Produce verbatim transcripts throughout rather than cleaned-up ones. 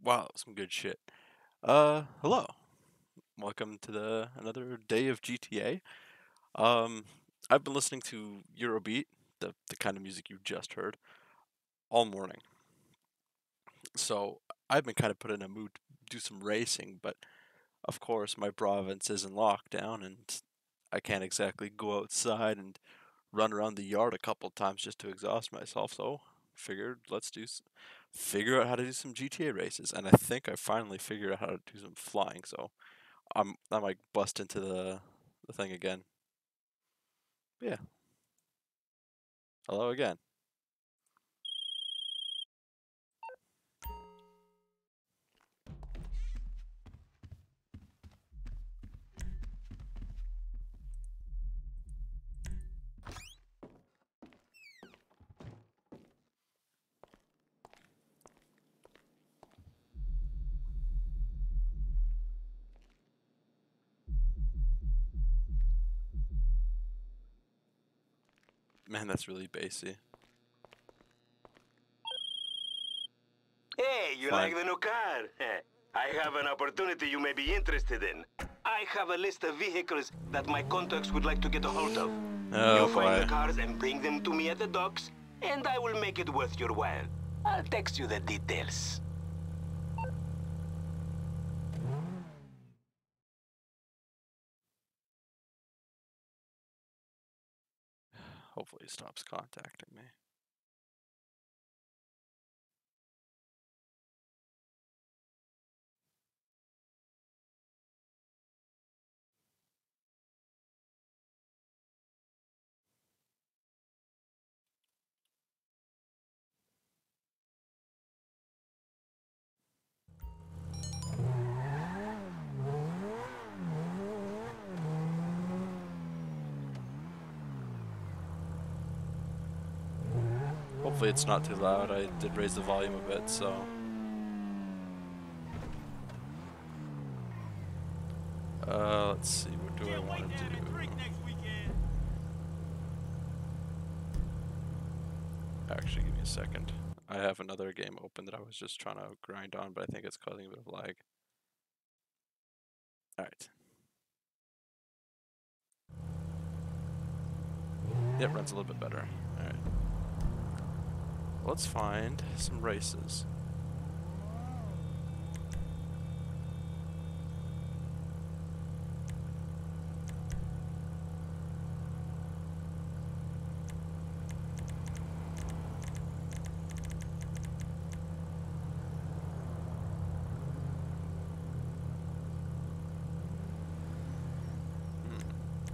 Wow, some good shit. Uh, hello. Welcome to the another day of G T A. Um, I've been listening to Eurobeat, the the kind of music you just heard, all morning. So I've been kind of put in a mood to do some racing, but of course my province is in lockdown, and I can't exactly go outside and run around the yard a couple times just to exhaust myself. So figured let's do s- figure out how to do some G T A races, and I think I finally figured out how to do some flying. So I'm I might bust into the the thing again. But yeah, hello again. Man, that's really bassy. Hey, you Flying. like the new car? I have an opportunity you may be interested in. I have a list of vehicles that my contacts would like to get a hold of. Oh You find the boy. cars and bring them to me at the docks, and I will make it worth your while. I'll text you the details. Hopefully he stops contacting me. Hopefully it's not too loud. I did raise the volume a bit, so uh let's see, what do I want to do? Actually, give me a second. I have another game open that I was just trying to grind on, but I think it's causing a bit of lag. Alright. It runs a little bit better. Alright. Let's find some races. Hmm.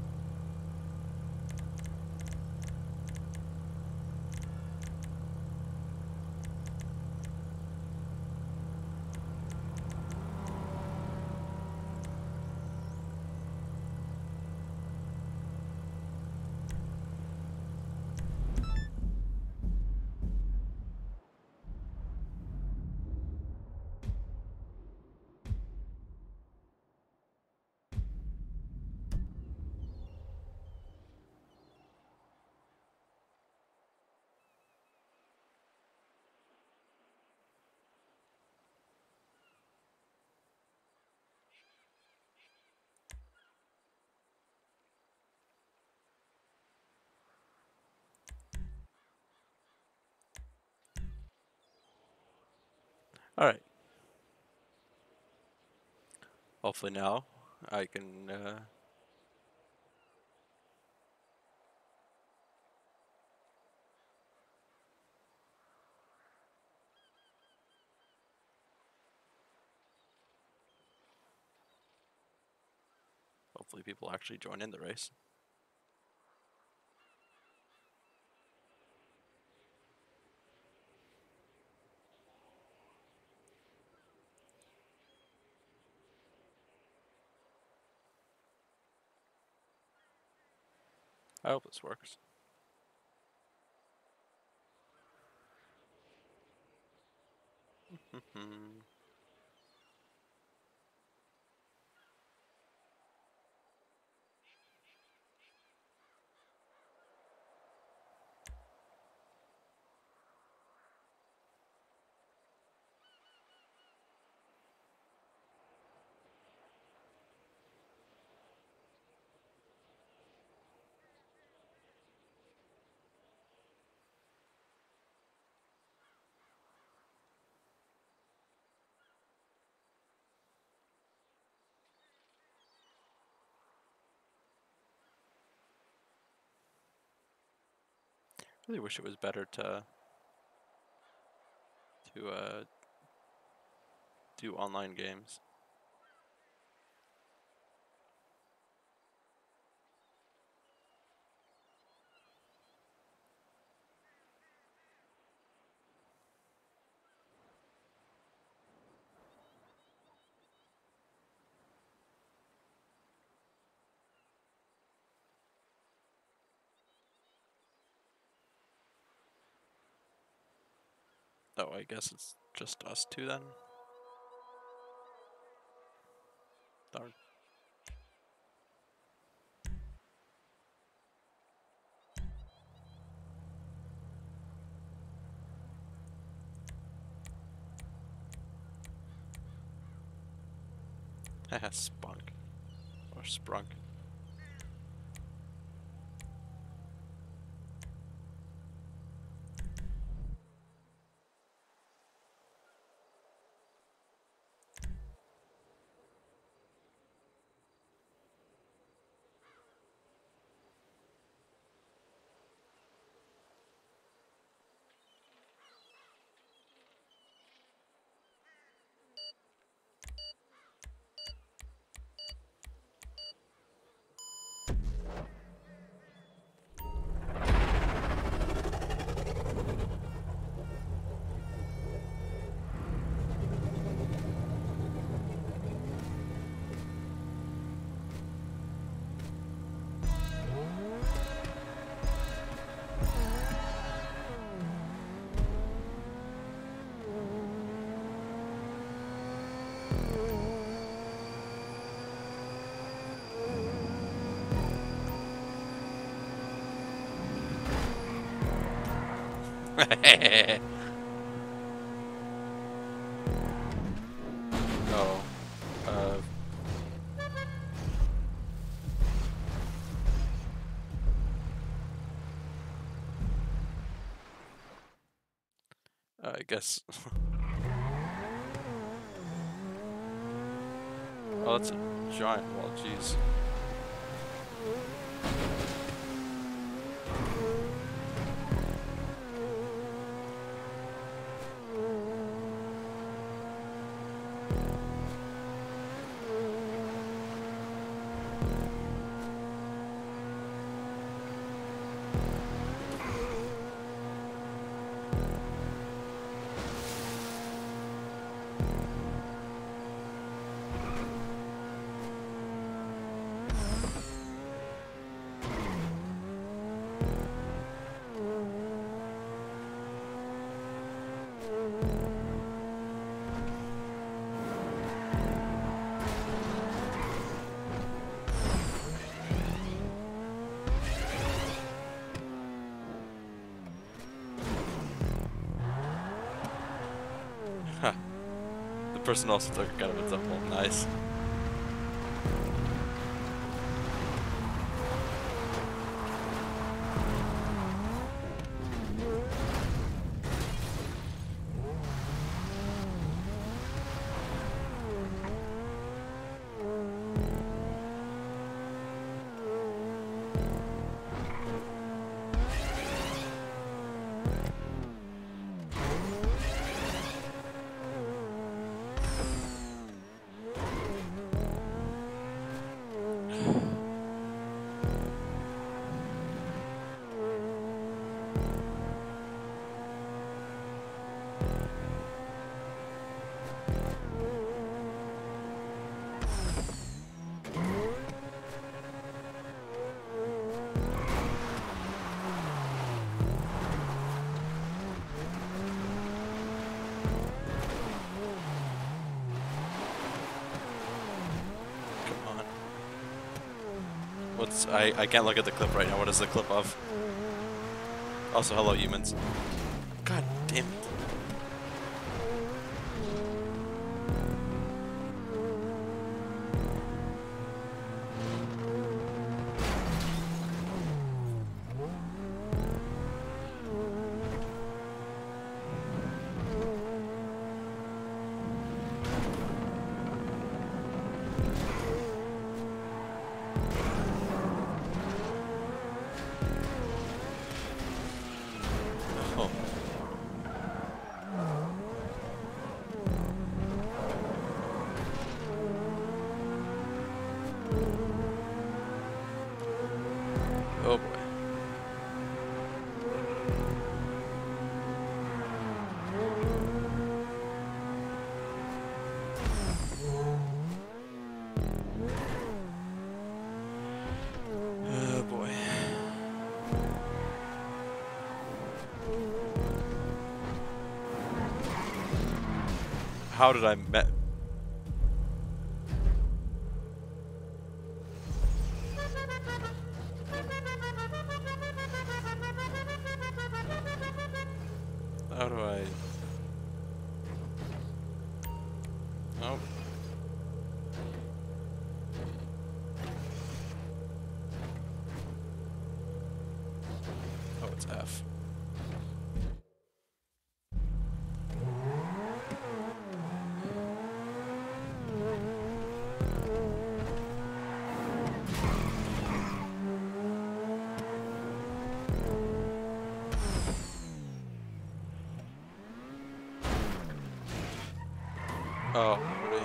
Alright. Hopefully now I can uh hopefully people actually join in the race. I hope this works. really wish it was better to to uh, do online games. Oh, I guess it's just us two then. Darn. Haha, spunk. Or sprunk. Oh. Uh. I guess. Oh, that's a giant wall, jeez. Huh. The person also took a kind of example. Nice. What's I I can't look at the clip right now. What is the clip of? Also, hello humans. God damn it. Oh boy. Oh boy. How did I met? How do I? Oh. Oh, it's F. Oh, really?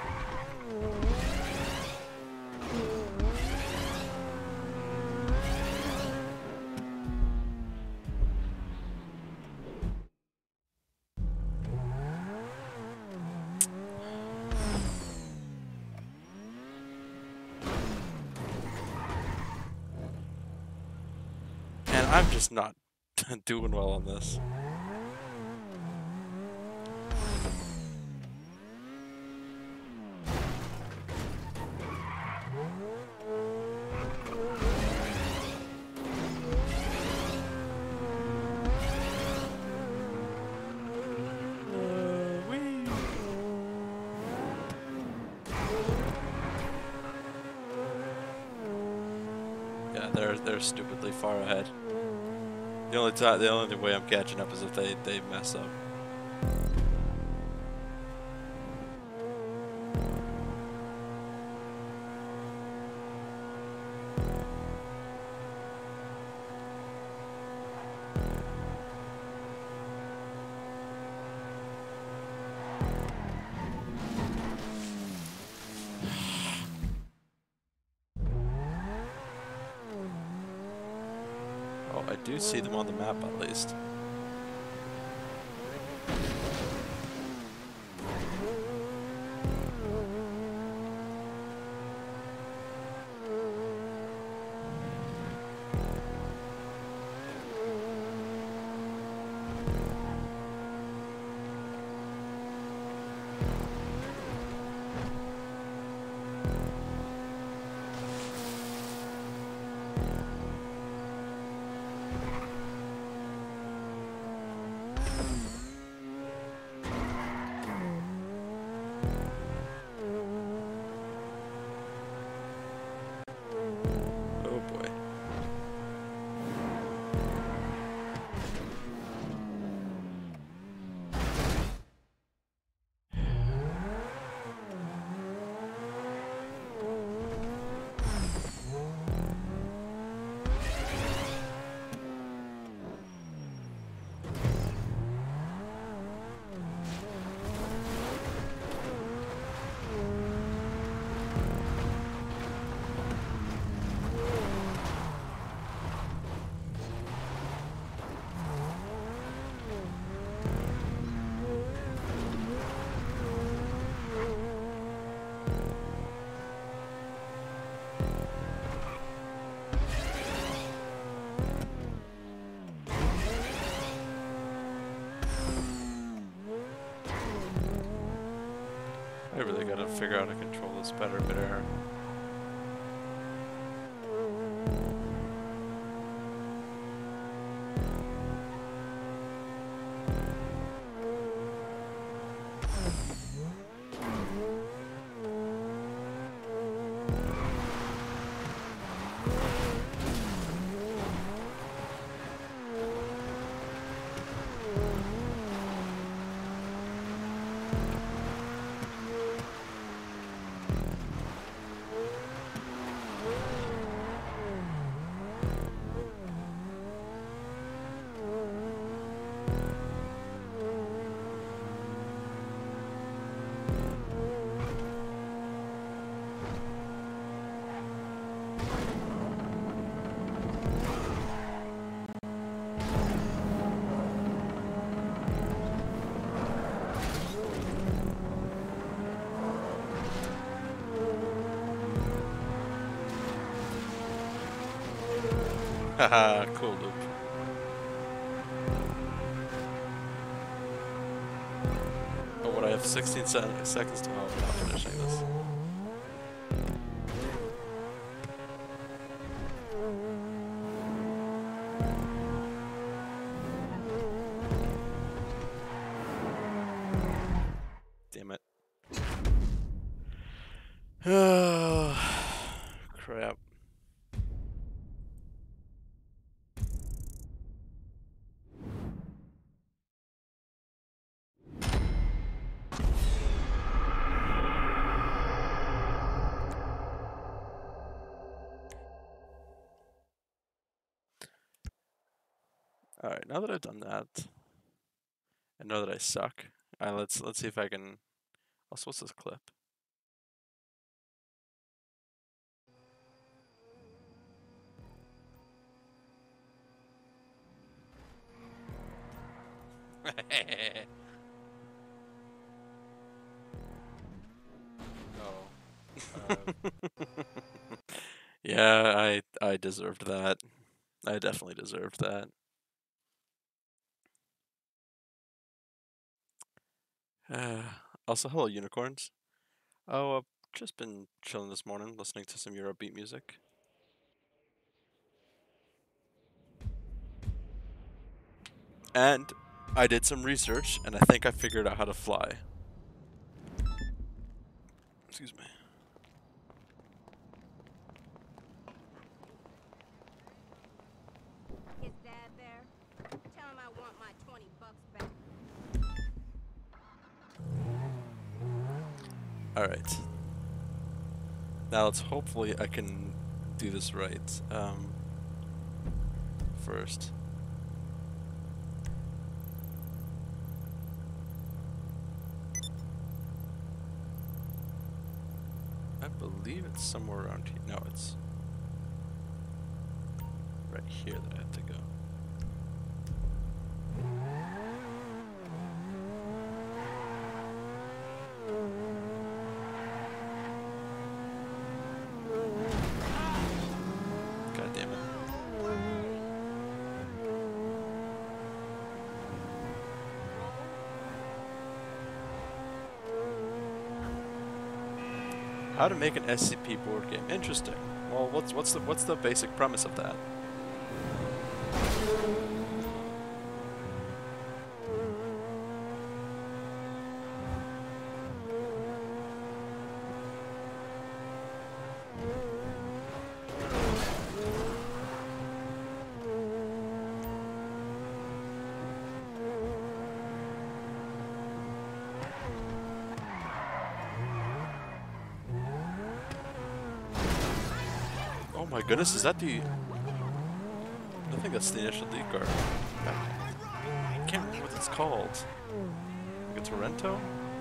And I'm just not doing well on this. Yeah, they're they're stupidly far ahead. The only time, the only way I'm catching up is if they they mess up. Oh, I do see them on the map at least. Oh boy. I really gotta figure out how to control this better midair. Haha, cool loop. Oh, what? I have sixteen se seconds to. Oh, I'm not finishing this. Damn it. Oh, crap. Alright, now that I've done that, I know that I suck. Alright, let's let's see if I can. Also, what's this clip? Oh. Uh, Yeah, I I deserved that. I definitely deserved that. Uh, also, hello, unicorns. Oh, I've just been chilling this morning, listening to some Eurobeat music. And I did some research, and I think I figured out how to fly. Excuse me. Is Dad there? Tell him I want my twenty bucks back. Alright. Now let's hopefully I can do this right. Um, first. I believe it's somewhere around here. No, it's right here that I have to go. God damn it. How to make an S C P board game? Interesting. Well, what's what's the what's the basic premise of that? Oh my goodness, is that the... I think that's the initial decar. I can't remember what it's called. Like a Torrento?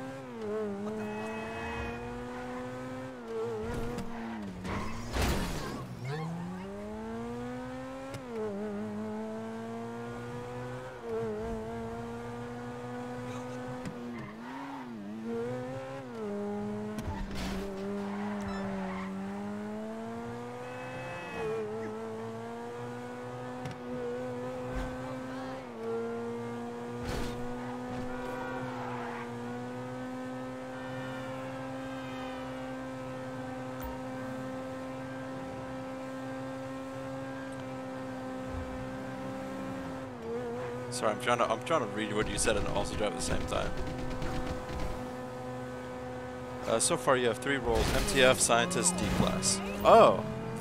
Sorry, I'm trying to I'm trying to read what you said and also drive at the same time. Uh, so far, you have three roles: M T F, Scientist, D-Class. Oh.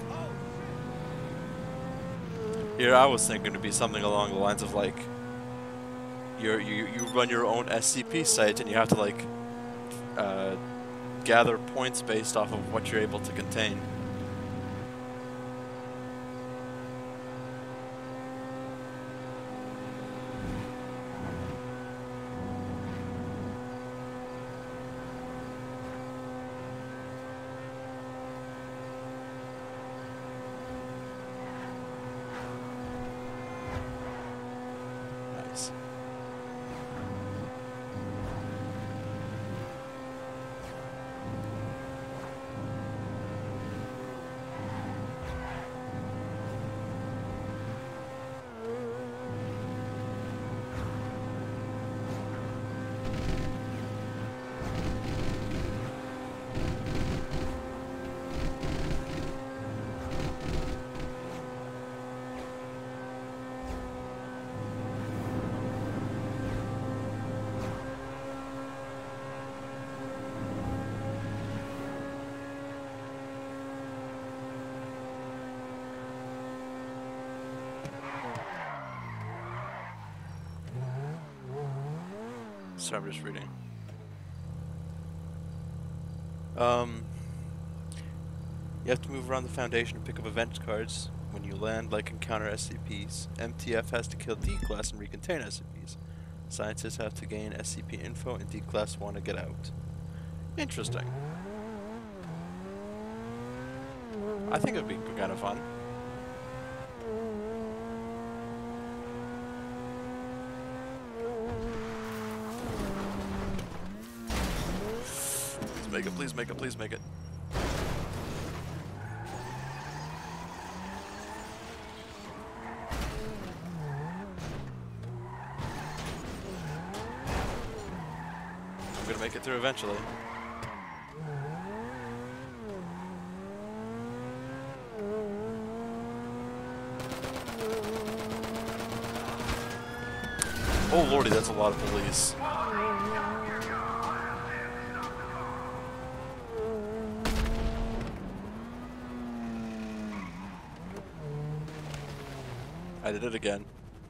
Here, I was thinking to be something along the lines of like, you're, you you run your own S C P site and you have to like uh, gather points based off of what you're able to contain. Nice. Sorry, I'm just reading. Um, you have to move around the Foundation and pick up event cards. When you land, like encounter S C Ps, M T F has to kill D-Class and recontain S C Ps. Scientists have to gain S C P info, and D-Class want to get out. Interesting. I think it'd be kind of fun. Please make it, please make it, please make it. I'm gonna make it through eventually. Oh lordy, that's a lot of police. I did it again.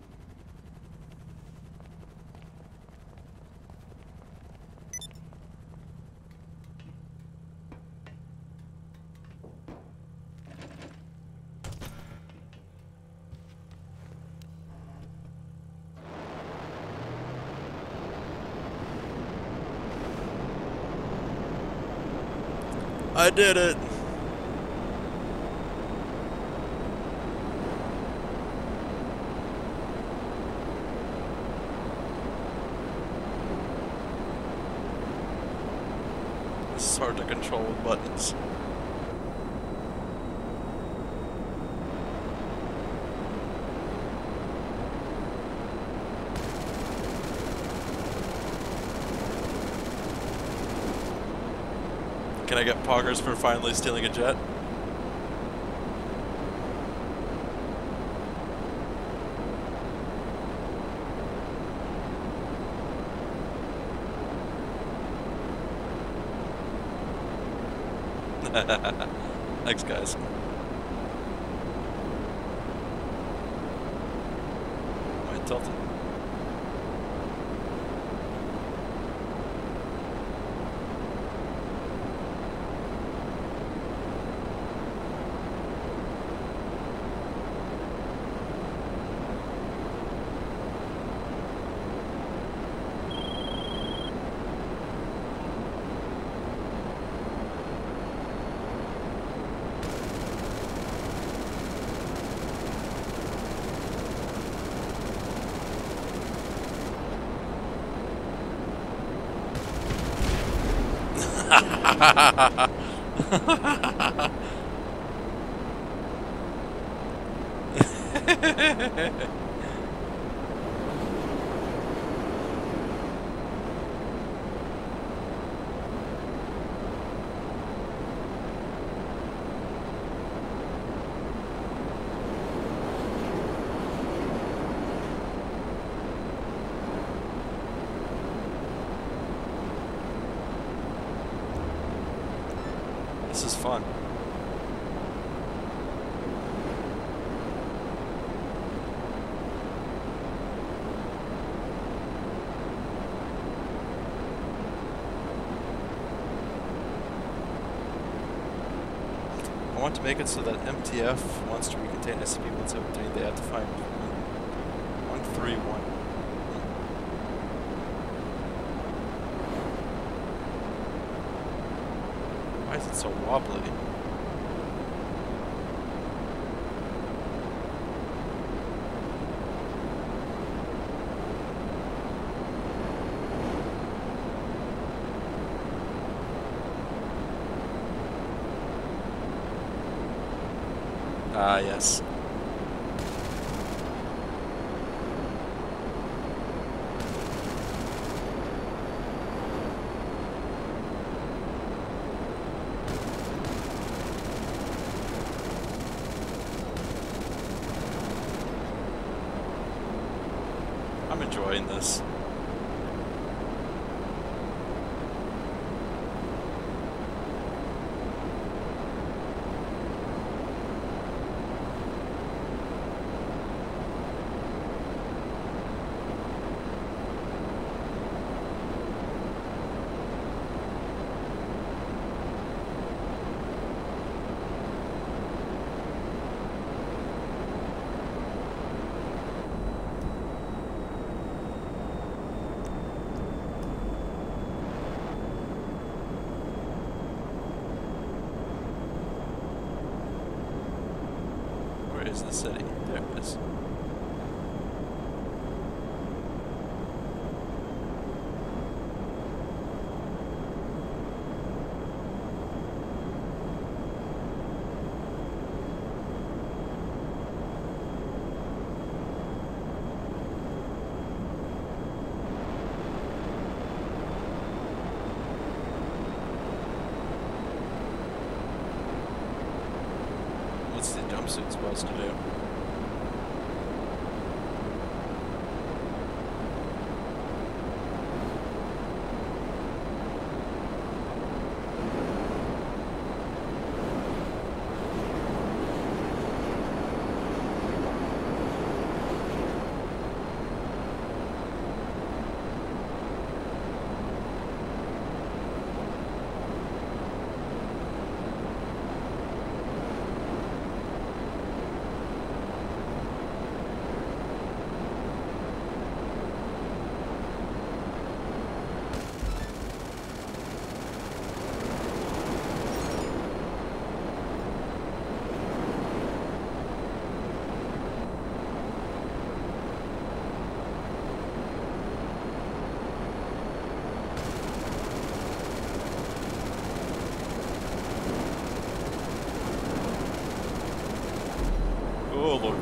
I did it! This is hard to control with buttons. Can I get poggers for finally stealing a jet? Thanks, guys. Am I tilted? This is fun. I want to make it so that M T F wants to recontain S C P one seventy-three, they have to find one three one. Why is it so wobbly? Ah, yes. I'm enjoying this. is the city. There it is. What's the jumpsuit supposed to do? Oh lord.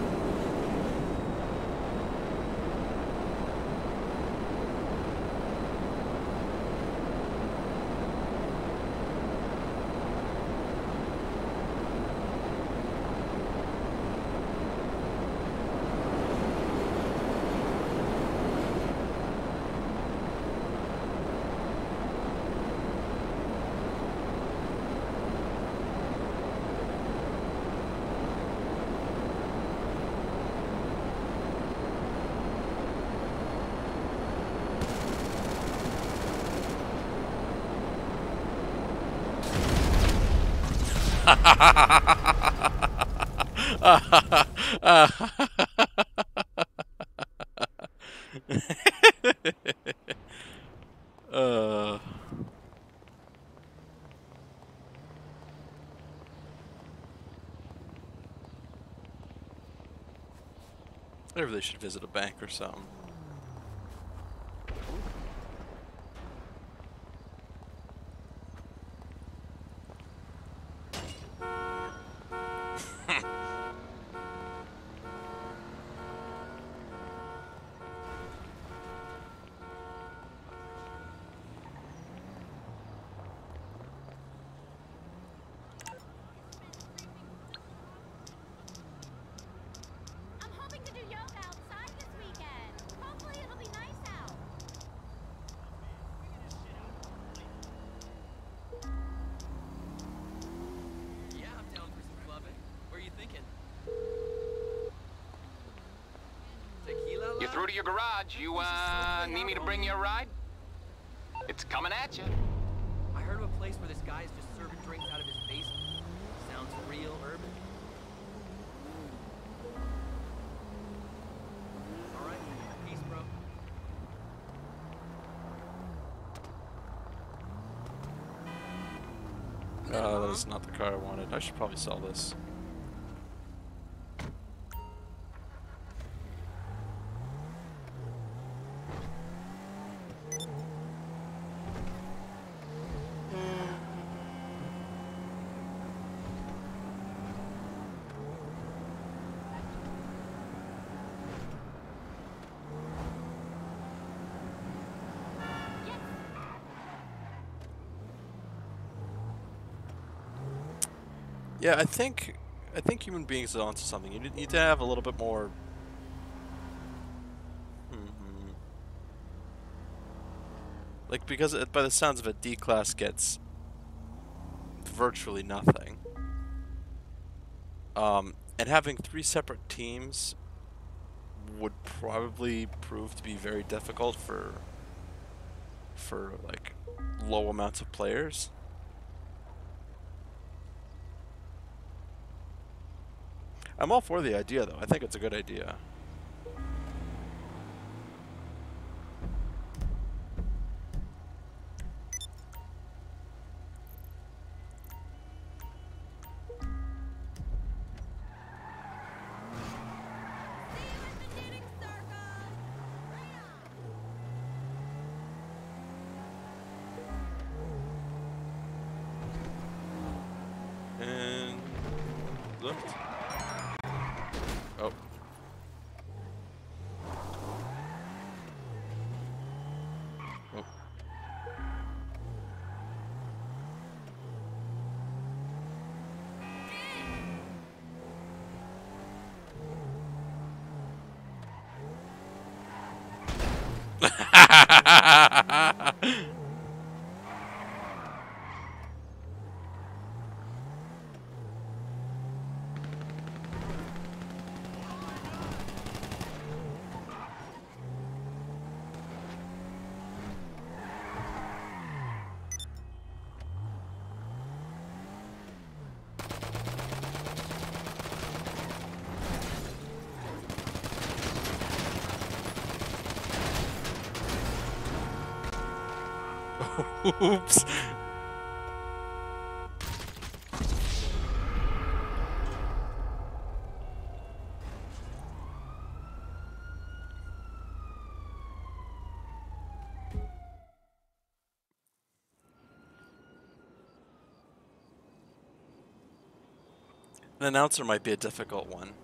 uh. I really should visit a bank or something. I'm hoping to do yoga outside this weekend. Hopefully it'll be nice out. Yeah, I'm down for some clubbing. Where are you thinking? Tequila? You're through to your garage. You, uh, need me to bring you a ride? It's coming at you. I heard of a place where this guy is just serving drinks out of his basement. Sounds real urban. Alright, peace, bro. Oh, that is not the car I wanted. I should probably sell this. Yeah, I think I think human beings are onto something. You need need to have a little bit more. Hmm. Like, because it, by the sounds of it, D-Class gets virtually nothing. Um, and having three separate teams would probably prove to be very difficult for for like low amounts of players. I'm all for the idea, though. I think it's a good idea. lift. Oh. Oh. Oops. An announcer might be a difficult one.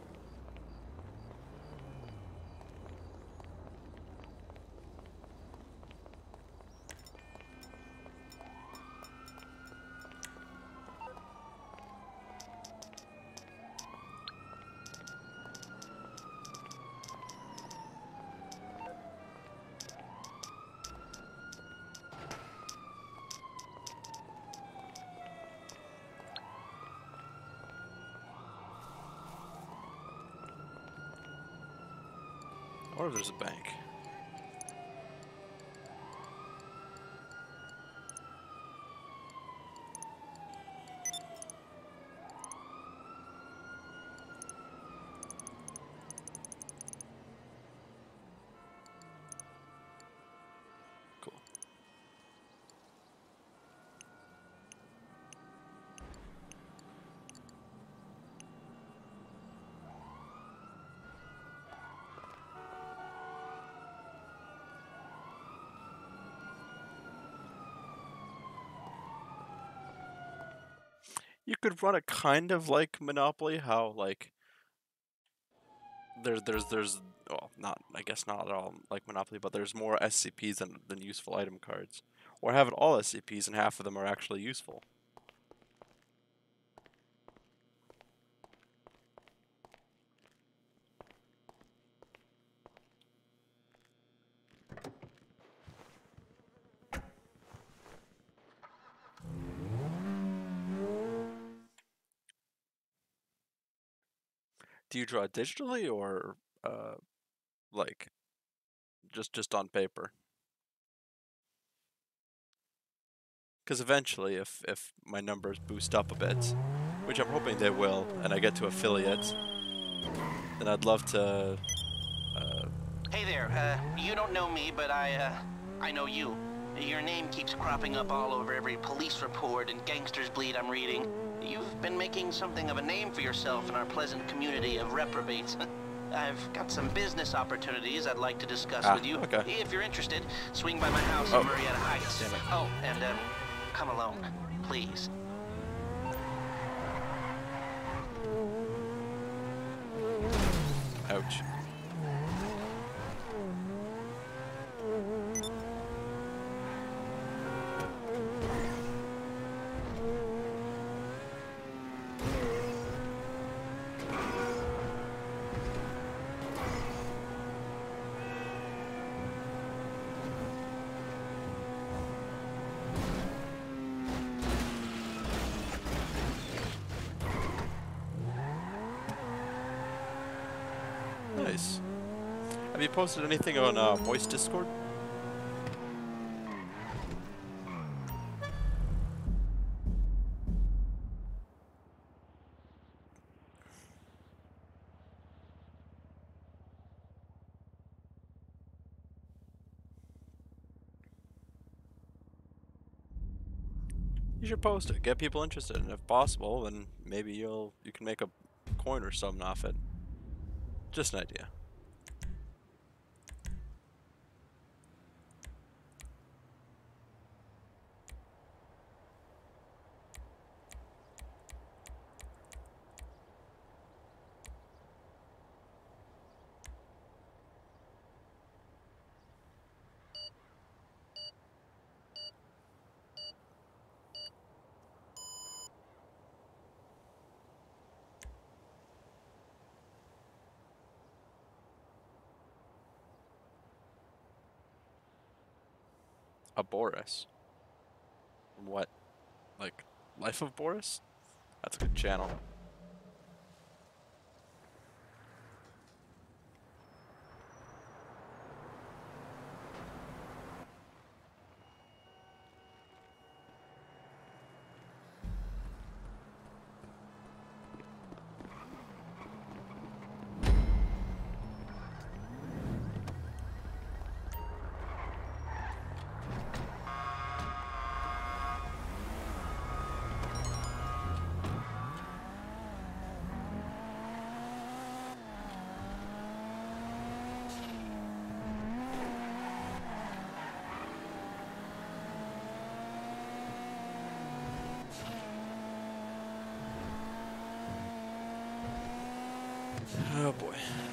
Or if there's a bank. Cool. You could run it kind of like Monopoly, how like there's there's there's well not I guess not at all like Monopoly, but there's more S C Ps than than useful item cards, or have it all S C Ps and half of them are actually useful. Do you draw digitally or uh like just just on paper? Because eventually, if if my numbers boost up a bit, which I'm hoping they will, and I get to affiliate, then I'd love to. Uh, Hey there, uh, you don't know me, but I, uh, I know you. Your name keeps cropping up all over every police report and gangsters bleed I'm reading. You've been making something of a name for yourself in our pleasant community of reprobates. I've got some business opportunities I'd like to discuss Ah, with you. okay. If you're interested, swing by my house Oh. in Marietta Heights. Damn it. Oh, and, um, come alone, please. ouch. Nice. Have you posted anything on uh, Voice Discord? You should post it. Get people interested, and if possible, then maybe you'll you can make a coin or something off it. Just an idea. A Boris. From what? Like, Life of Boris? That's a good channel. Oh boy.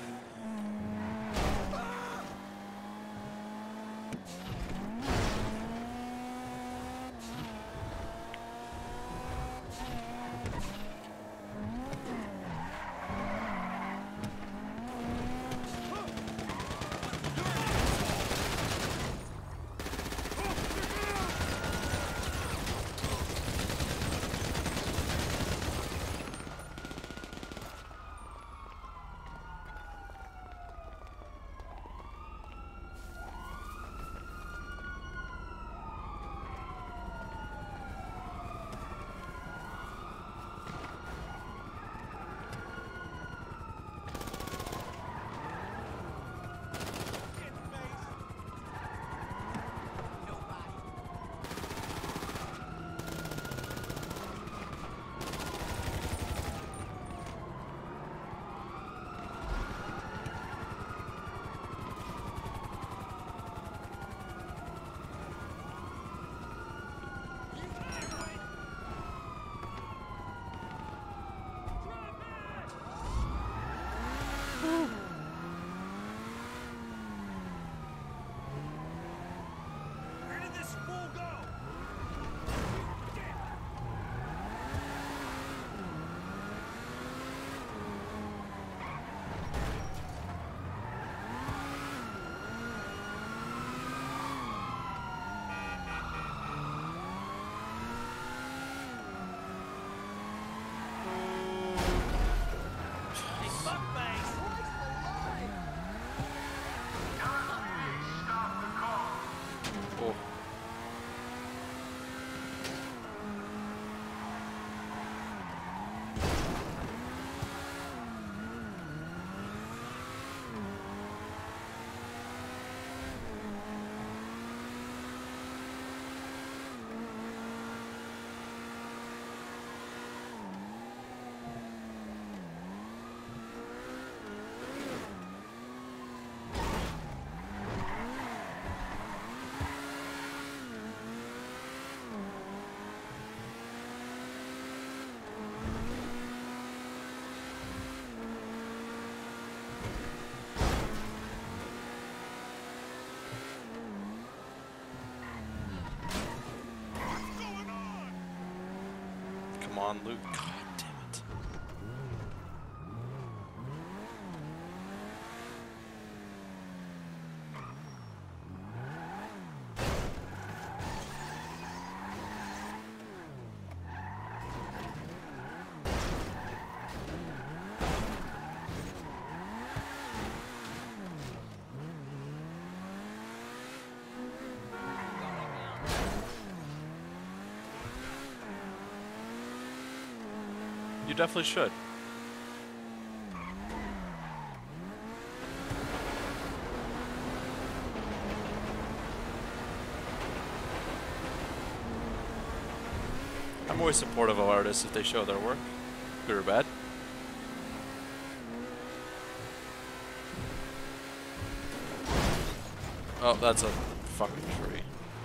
Come on, Luke. God damn it. You definitely should. I'm always supportive of artists if they show their work, good or bad. Oh, that's a fucking tree.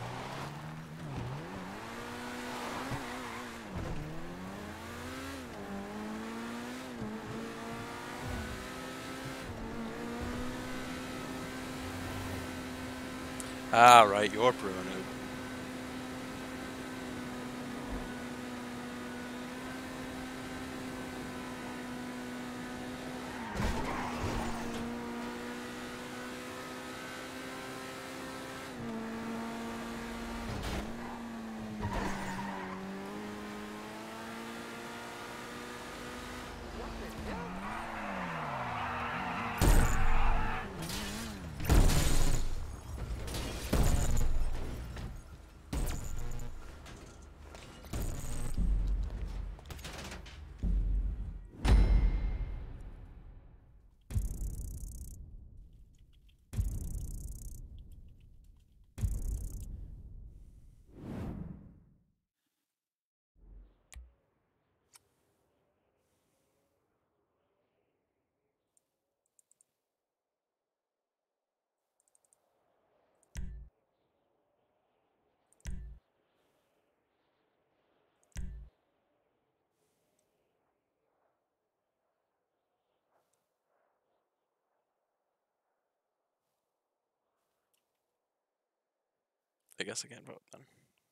Ah, right, you're Bruno. I guess I can't vote then.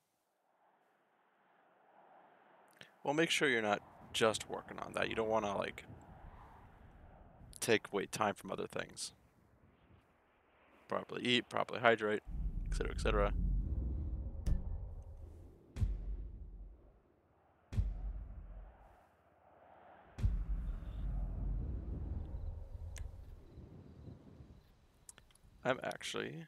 Well, make sure you're not just working on that. You don't want to, like, take away time from other things. Properly eat, properly hydrate, et cetera, et cetera. I'm actually...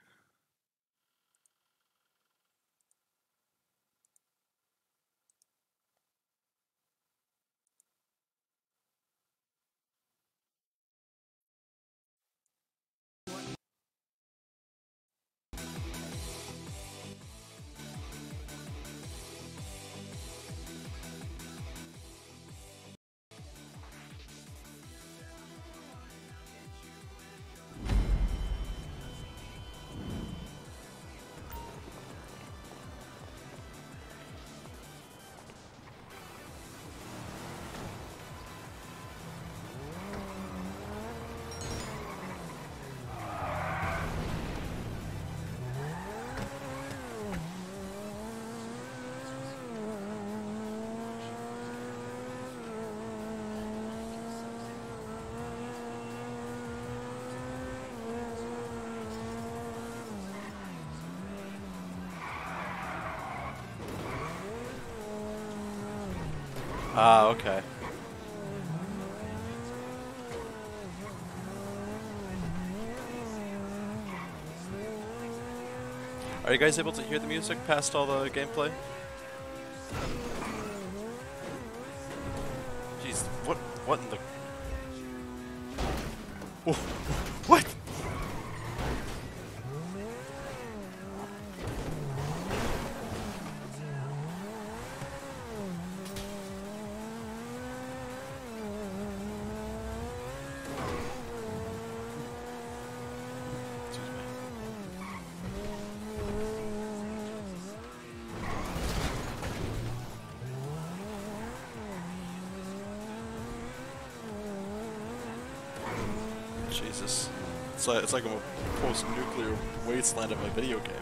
Ah, okay. Are you guys able to hear the music past all the gameplay? Jeez, what what in the... Oh, what? Jesus. It's like, it's like I'm a post-nuclear wasteland of a video game.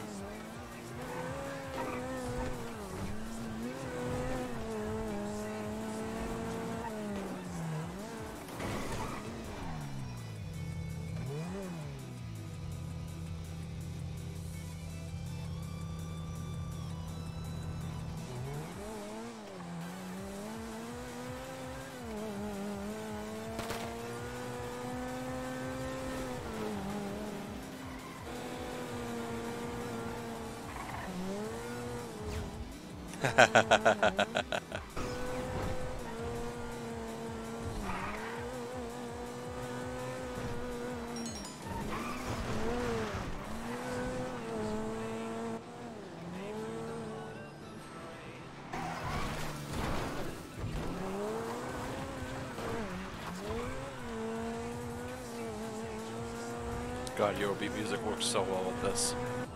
God, Eurobeat music works so well with this.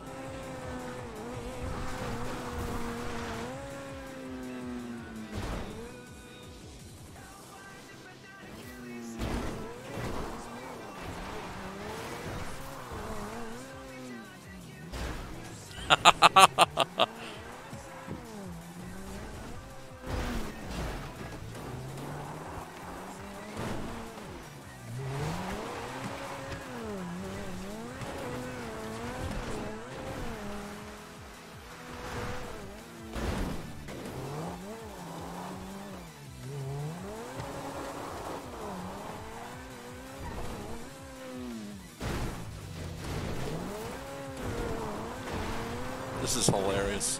This is hilarious.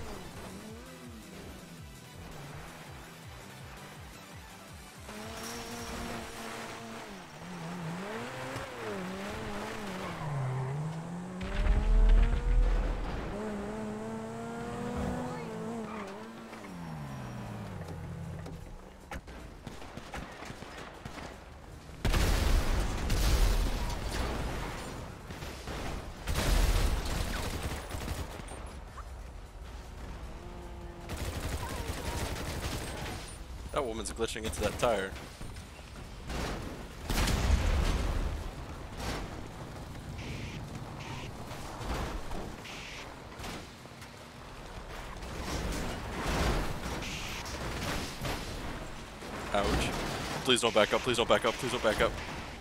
That woman's glitching into that tire. Ouch. Please don't back up, please don't back up, please don't back up.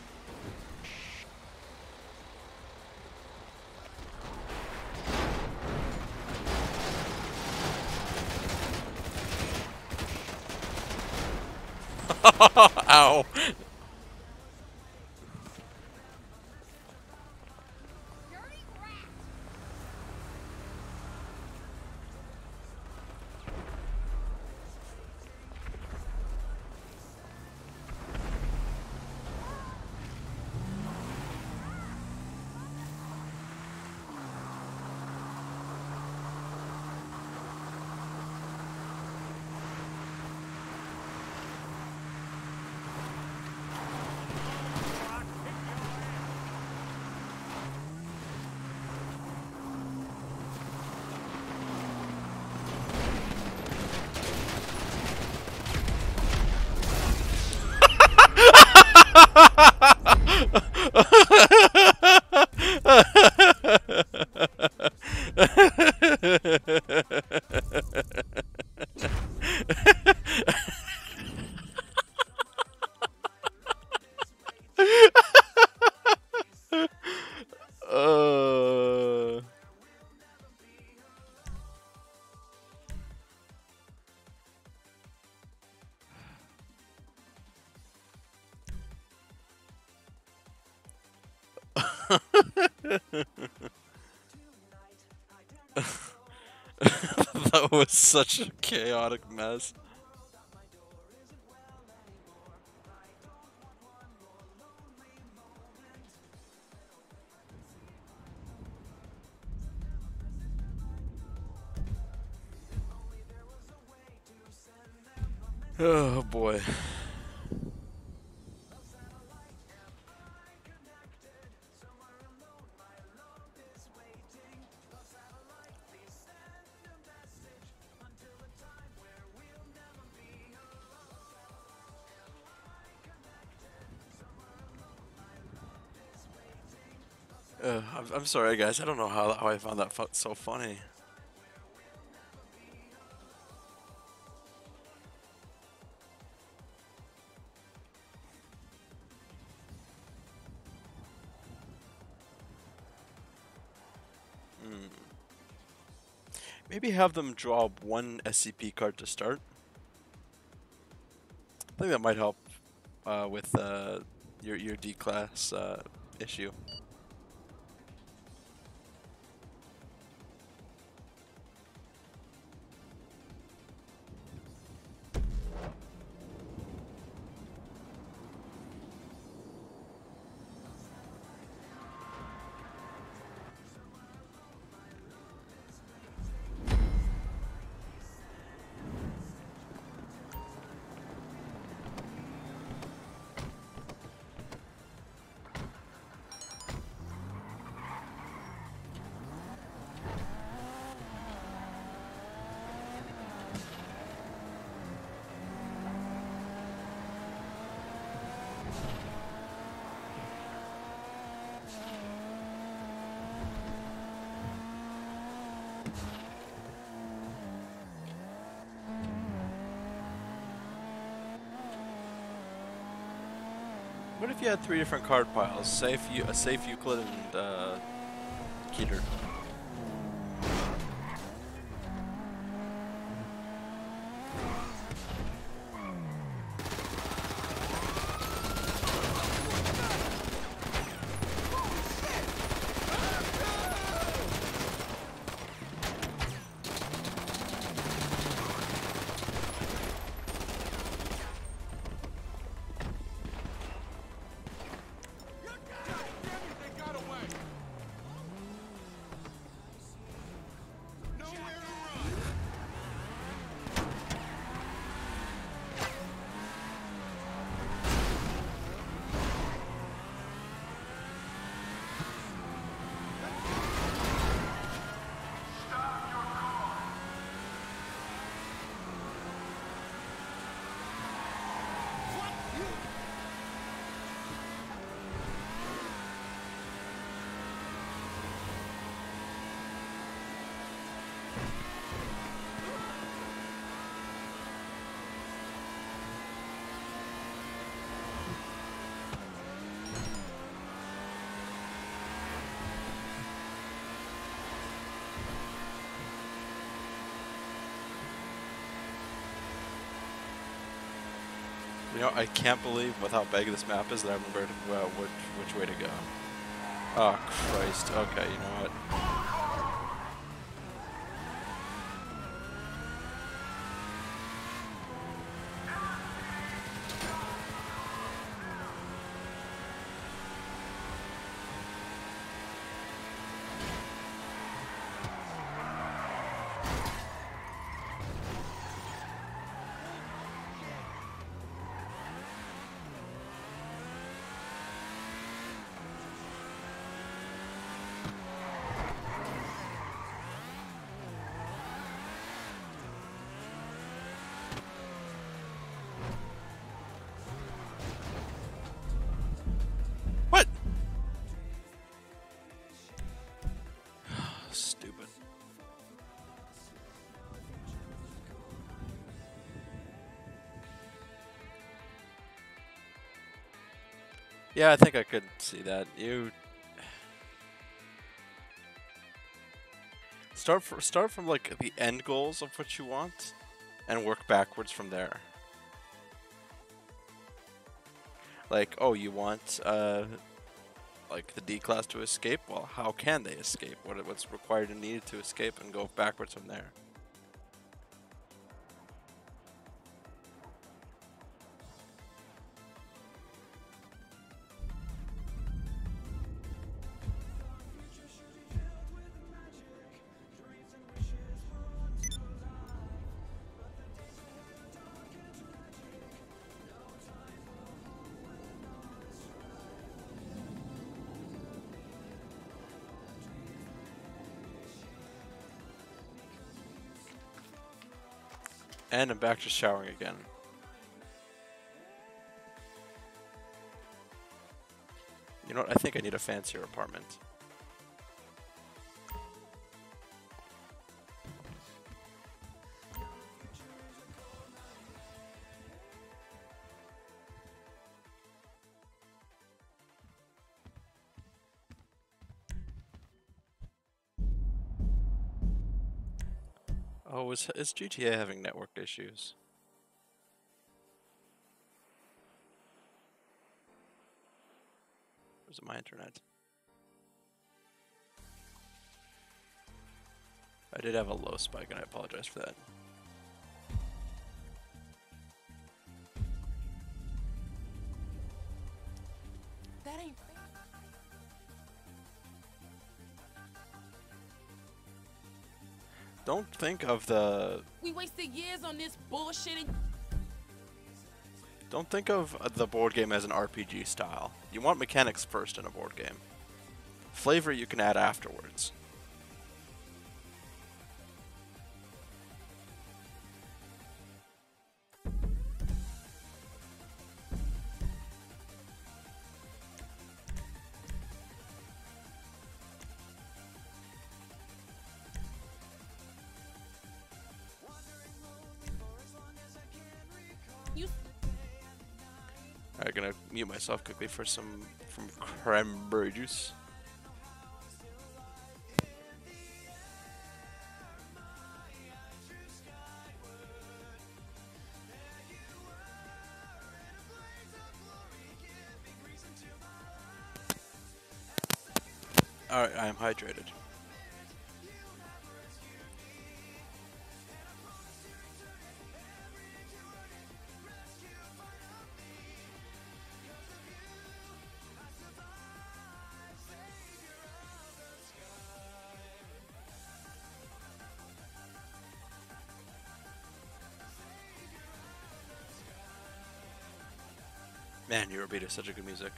Ow. Dirty rat! uh... That was such a chaotic mess. Oh boy. Uh, I'm, I'm sorry, guys. I don't know how how I found that fu so funny. Hmm. Maybe have them draw one S C P card to start. I think that might help uh, with uh, your your D class uh, issue. What if you had three different card piles? Safe, a safe Euclid and uh, Keter. You know, I can't believe with how big this map is that I remembered well, which, which way to go. Oh, Christ. Okay, you know what? What? Stupid. Yeah, I think I could see that. You start for, start from like the end goals of what you want, and work backwards from there. Like, oh, you want uh, like the D class to escape? Well, how can they escape? What what's required and needed to escape, and go backwards from there. And I'm back to showering again. You know what? I think I need a fancier apartment. Oh, is, is G T A having network issues? Or is it my internet? I did have a low spike and I apologize for that. That ain't Don't think of the We wasted years on this bullshit and don't think of the board game as an R P G style. You want mechanics first in a board game. Flavor you can add afterwards. you Alright, gonna mute myself quickly for some from cranberry juice. Alright, I am hydrated. Man, Eurobeat is such a good music.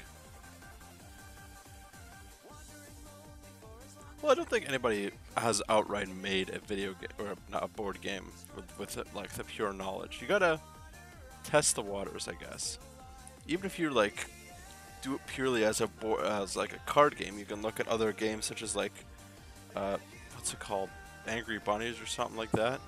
Well, I don't think anybody has outright made a video game or not a board game with, with it, like the pure knowledge. You gotta test the waters, I guess. Even if you like do it purely as a board, as like a card game, you can look at other games such as like uh, what's it called, Angry Bunnies or something like that.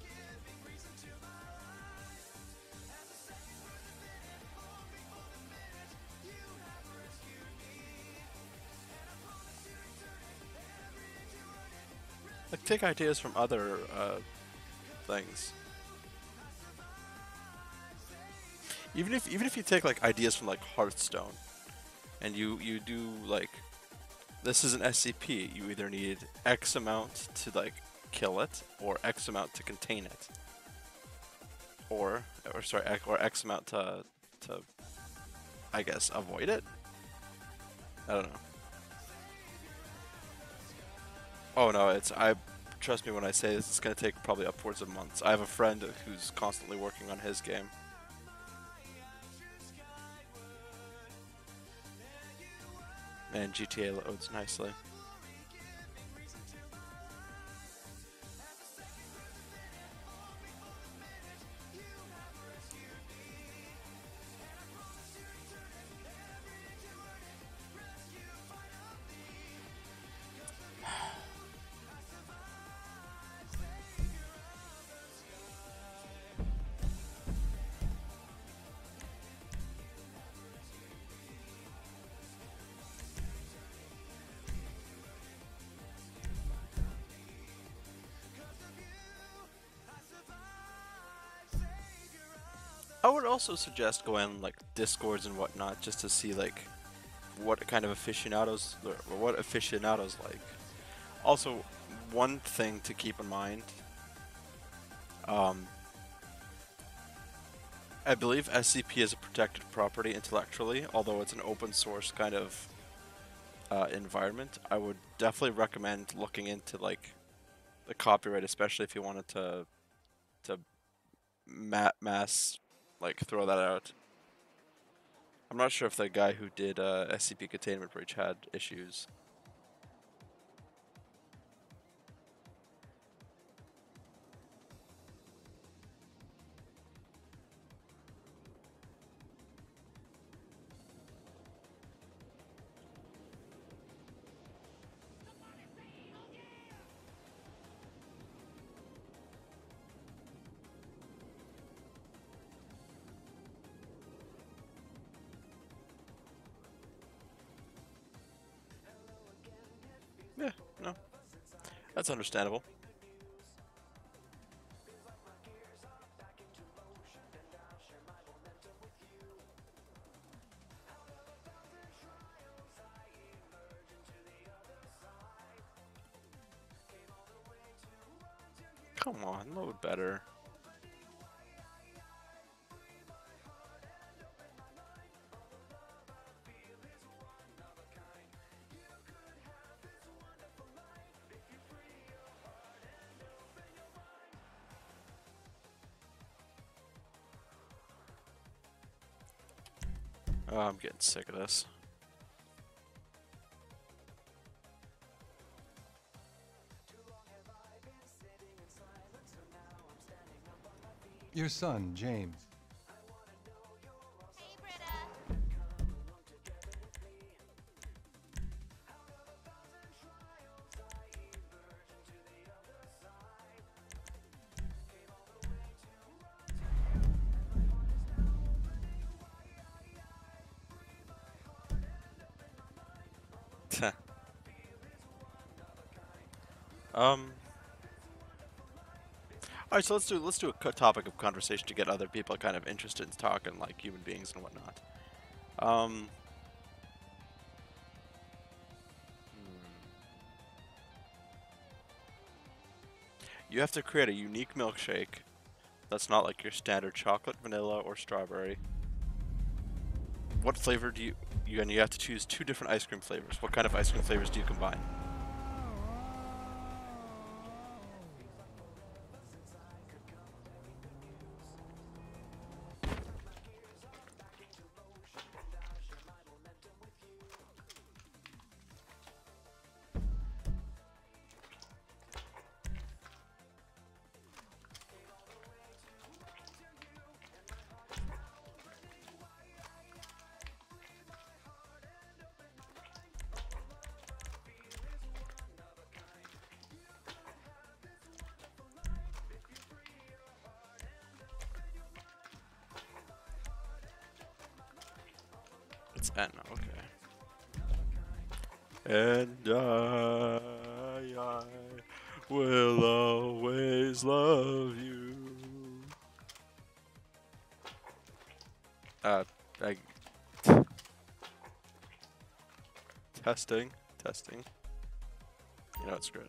Like, take ideas from other uh, things. Even if even if you take like ideas from like Hearthstone, and you you do like, this is an S C P. You either need X amount to like kill it, or X amount to contain it, or or sorry, X- or X amount to to I guess avoid it. I don't know. Oh no, it's I. Trust me when I say this. It's gonna take probably upwards of months. I have a friend who's constantly working on his game. Man, G T A loads nicely. I would also suggest going on like Discords and whatnot just to see like what kind of aficionados or what aficionados like. Also, one thing to keep in mind, um, I believe S C P is a protected property intellectually, although it's an open source kind of uh, environment. I would definitely recommend looking into like the copyright, especially if you wanted to to ma mass like throw that out. I'm not sure if the guy who did uh, S C P Containment Breach had issues. Yeah, no. That's understandable. Come on, load better. Oh, I'm getting sick of this. Your son, James. Hey, Britta. um. All right, so let's do let's do a co- topic of conversation to get other people kind of interested in talking like human beings and whatnot. Um. You have to create a unique milkshake that's not like your standard chocolate, vanilla, or strawberry. What flavor do you, you and you have to choose two different ice cream flavors. What kind of ice cream flavors do you combine? It's N, okay. And I, I will always love you. Uh, I... Testing, testing. You know it's good.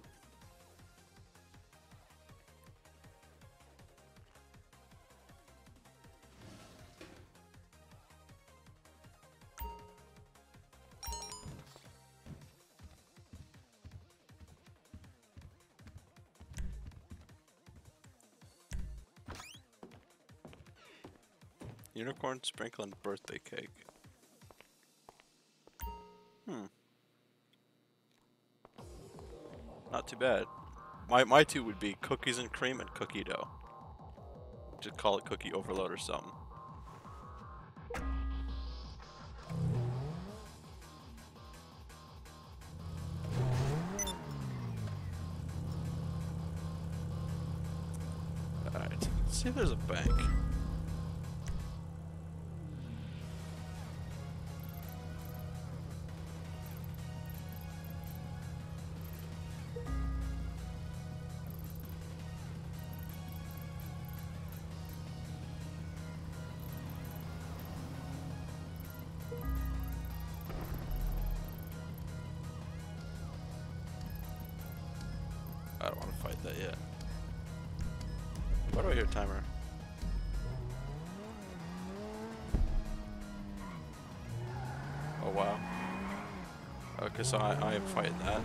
Unicorn sprinkle and birthday cake. Hmm. Not too bad. My my two would be cookies and cream and cookie dough. Just call it cookie overload or something. Alright, let's see if there's a bank. I don't want to fight that yet. Why do I hear timer? Oh wow. Okay, so I, I am fighting that.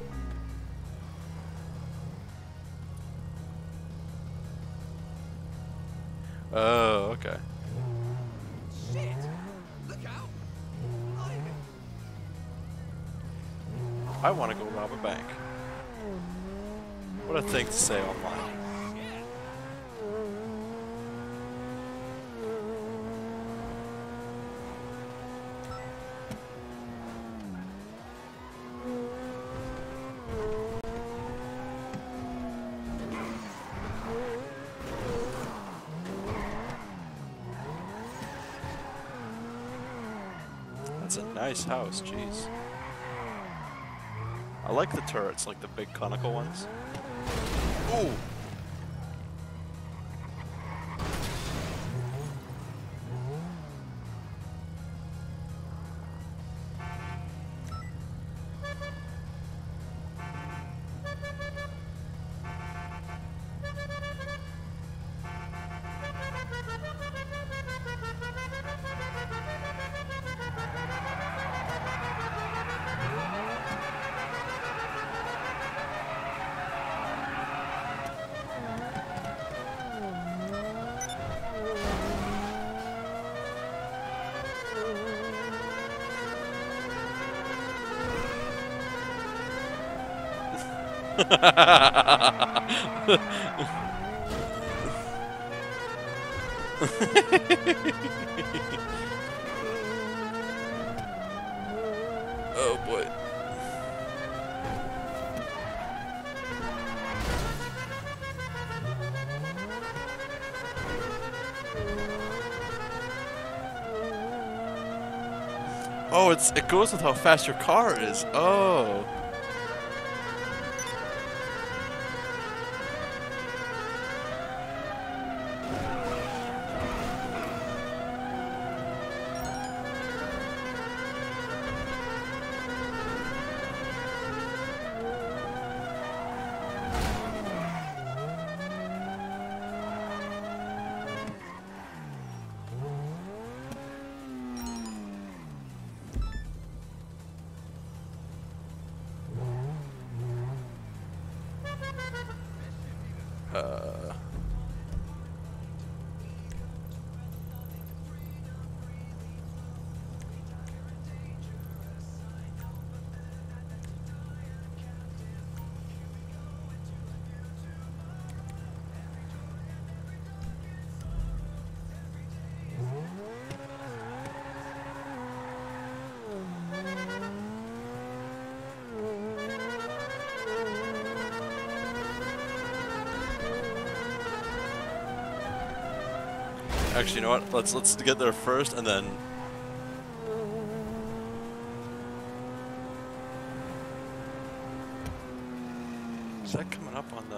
Oh, okay. Shit! Look out! I want to go rob a bank. What a thing to say online. That's a nice house, jeez. I like the turrets, like the big conical ones. Ooh! Oh boy. Oh, it's it goes with how fast your car is. Oh. Uh. Actually, you know what? Let's let's get there first, and then. Is that coming up on the?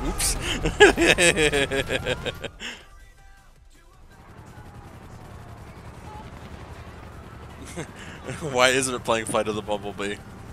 Oops. Why isn't it playing Flight of the Bumblebee?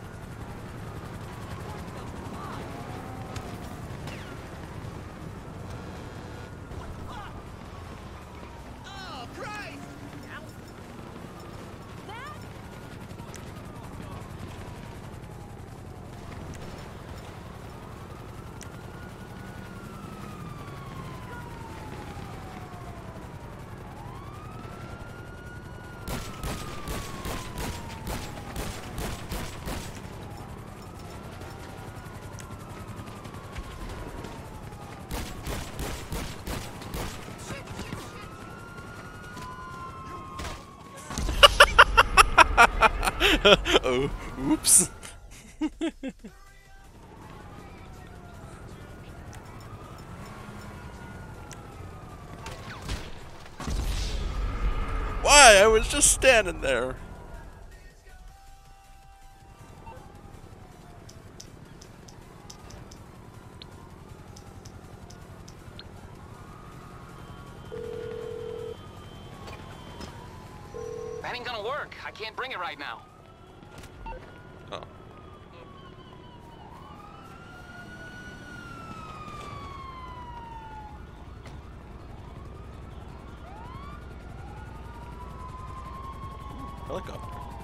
Oh, oops. Why? I was just standing there. That ain't gonna work. I can't bring it right now. Oh. Helicopter.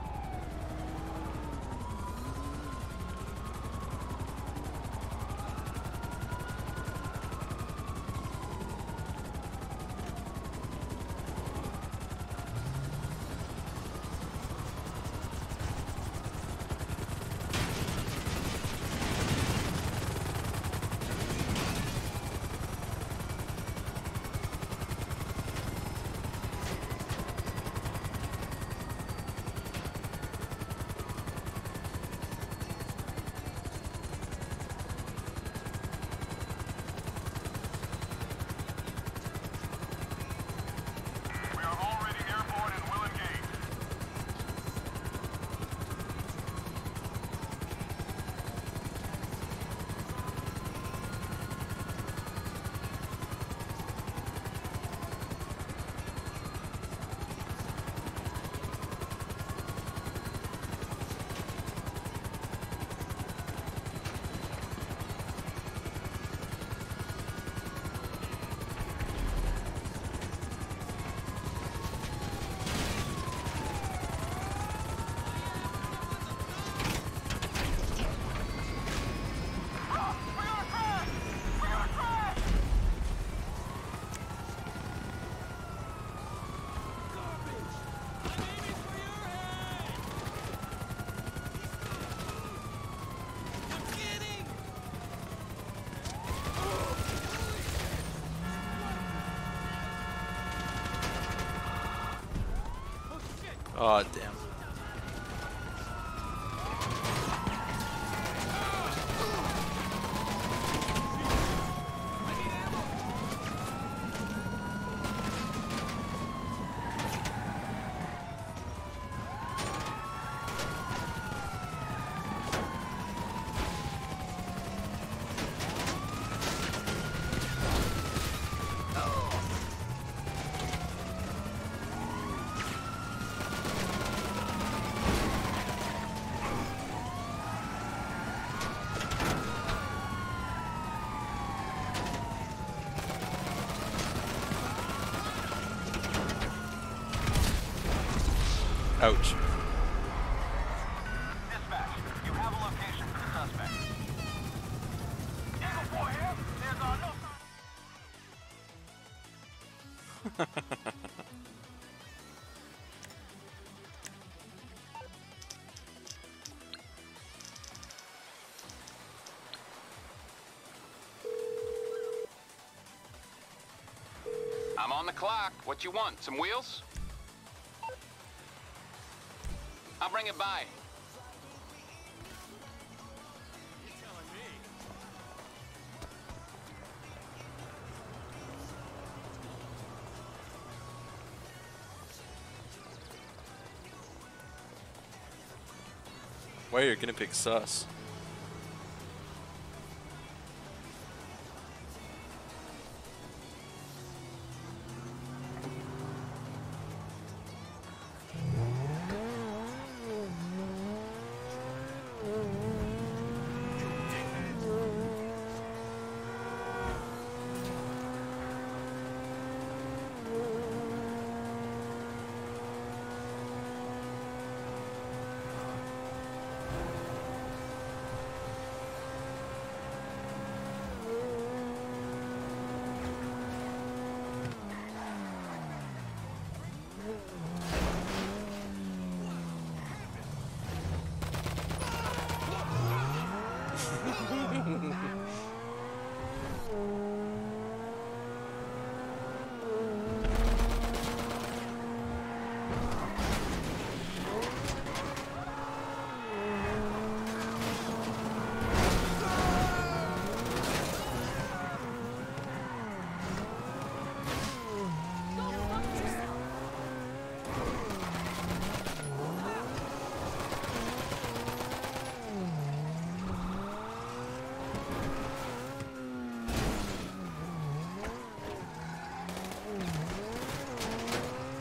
Oh, damn. Ouch. Dispatch, you have a location for the suspect. Eagle four here. There's uh, no I'm on the clock. What you want? Some wheels? I'll bring it by. Why are you gonna pick sus?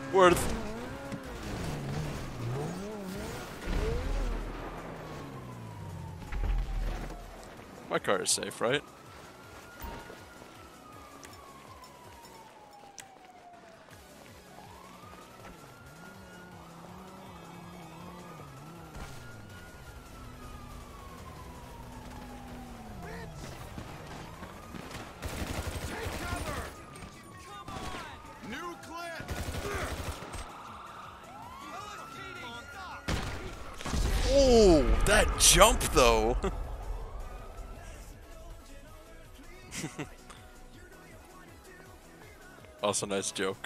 Worth. My car is safe, right? Oh, that jump though. Also, nice joke.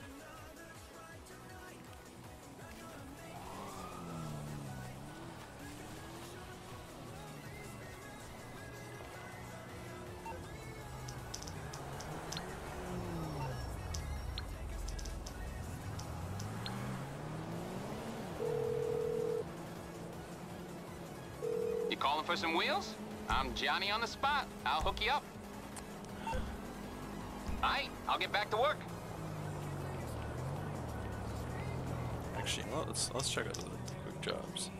You calling for some wheels? I'm Johnny on the spot. I'll hook you up. Aight, I'll get back to work. Actually, well, let's let's check out the quick jobs.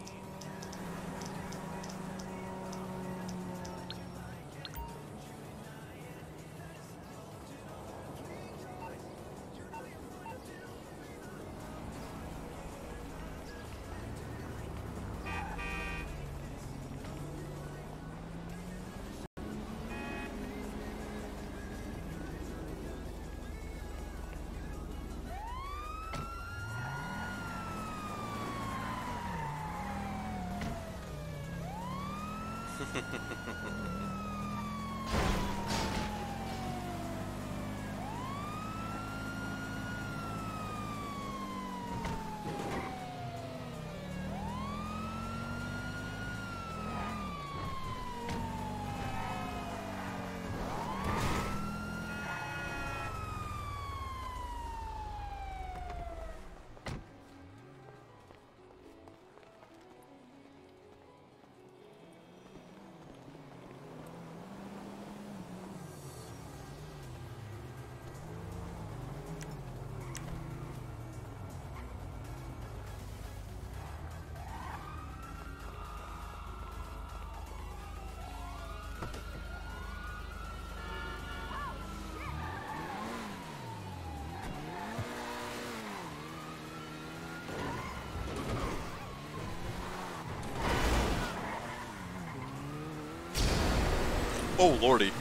Oh lordy.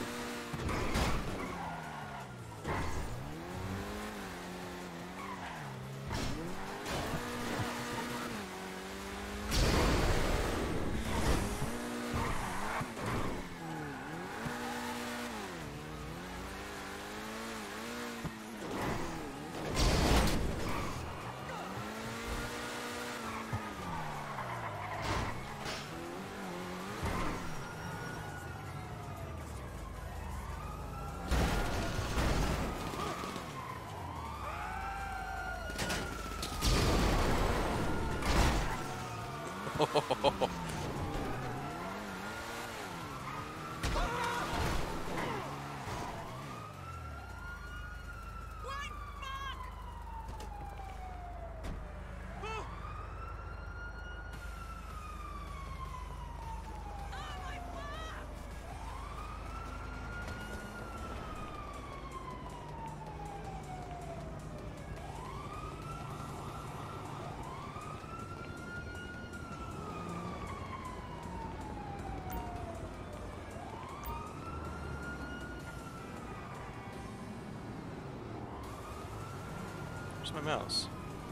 Where's my mouse?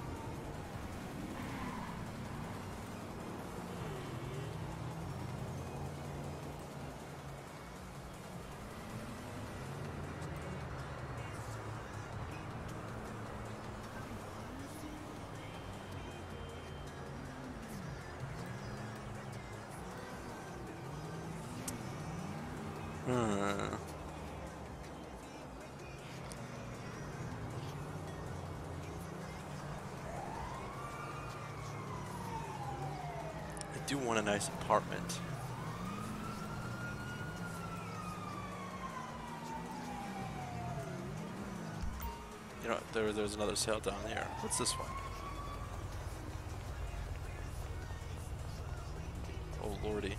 Hmm. I do want a nice apartment. You know what? there, there's another sale down here. What's this one? Oh lordy.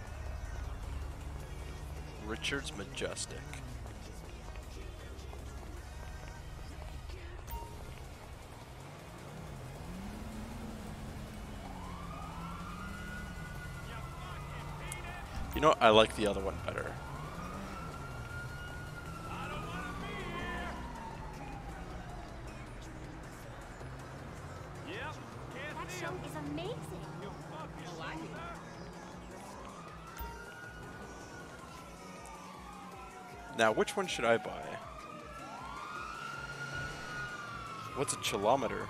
Richard's Majestic. You know, I like the other one better. That show is amazing. Now, which one should I buy? What's a chilometer?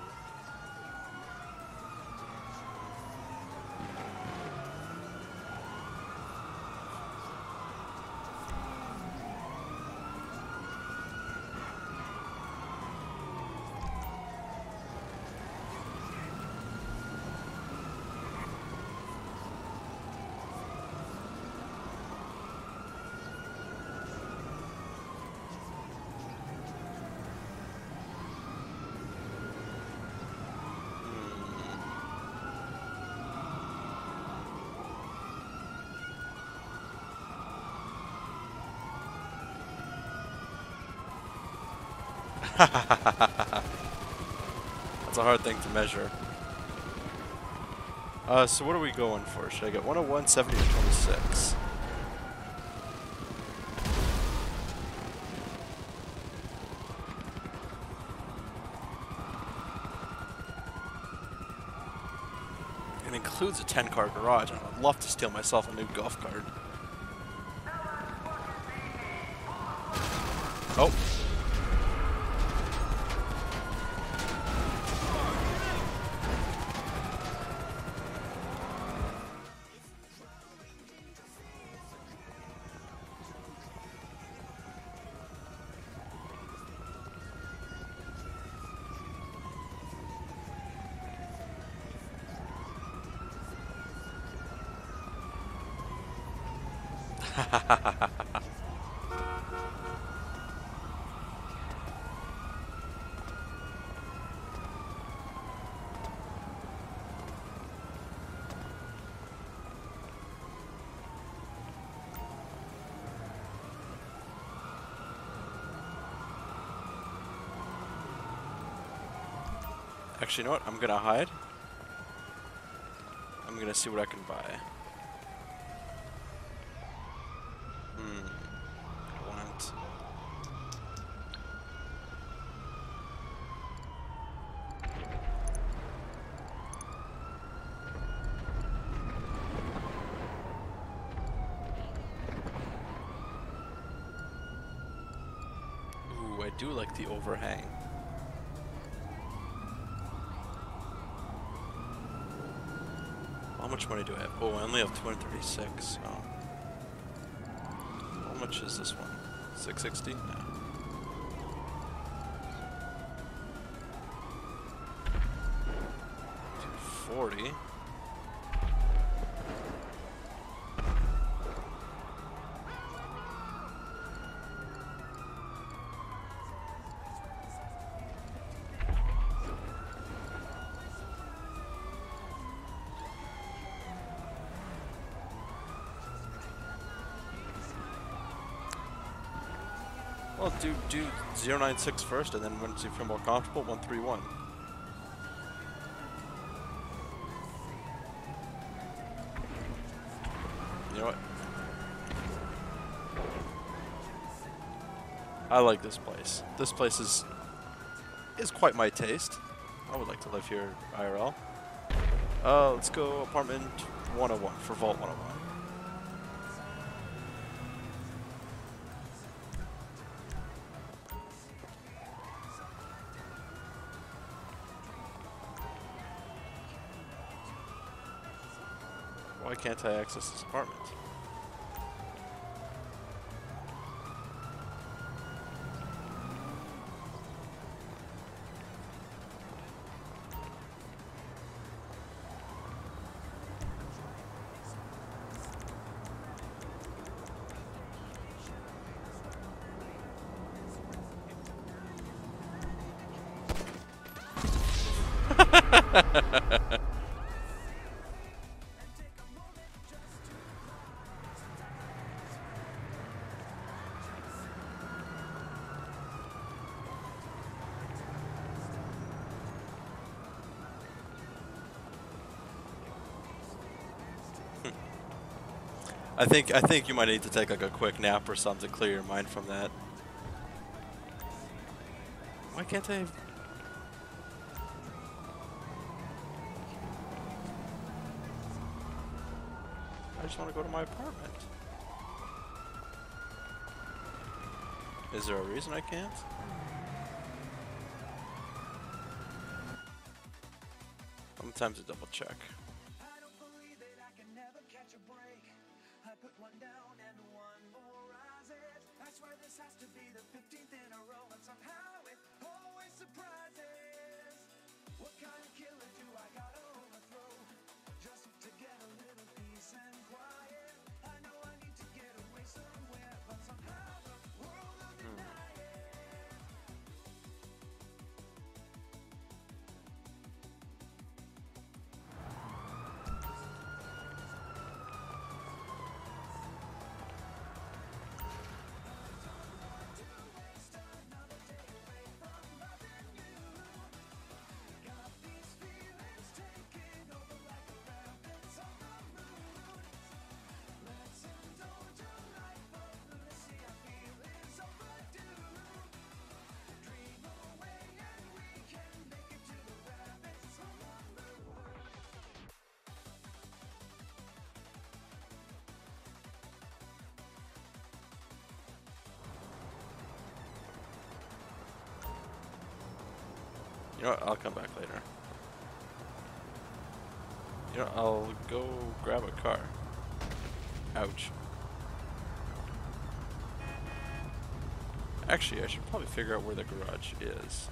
That's a hard thing to measure. Uh, so what are we going for? Should I get one oh one, seventy, or twenty-six? It includes a ten car garage, and I'd love to steal myself a new golf cart. Oh. Actually, you know what? I'm gonna hide. I'm gonna see what I can buy. Hmm. I want. Ooh, I do like the overhang. How much money do I have? Oh, I only have two hundred thirty-six. Oh. How much is this one? six sixty? No. two forty. Well, do do zero nine six first, and then once you feel more comfortable, one three one. You know what? I like this place. This place is is quite my taste. I would like to live here I R L. Uh, let's go apartment one oh one for Vault one oh one. Why can't I access this apartment? I think I think you might need to take like a quick nap or something to clear your mind from that. Why can't I? I just want to go to my apartment. Is there a reason I can't? Sometimes to double check. You know what? I'll come back later. You know, I'll go grab a car. Ouch. Actually, I should probably figure out where the garage is.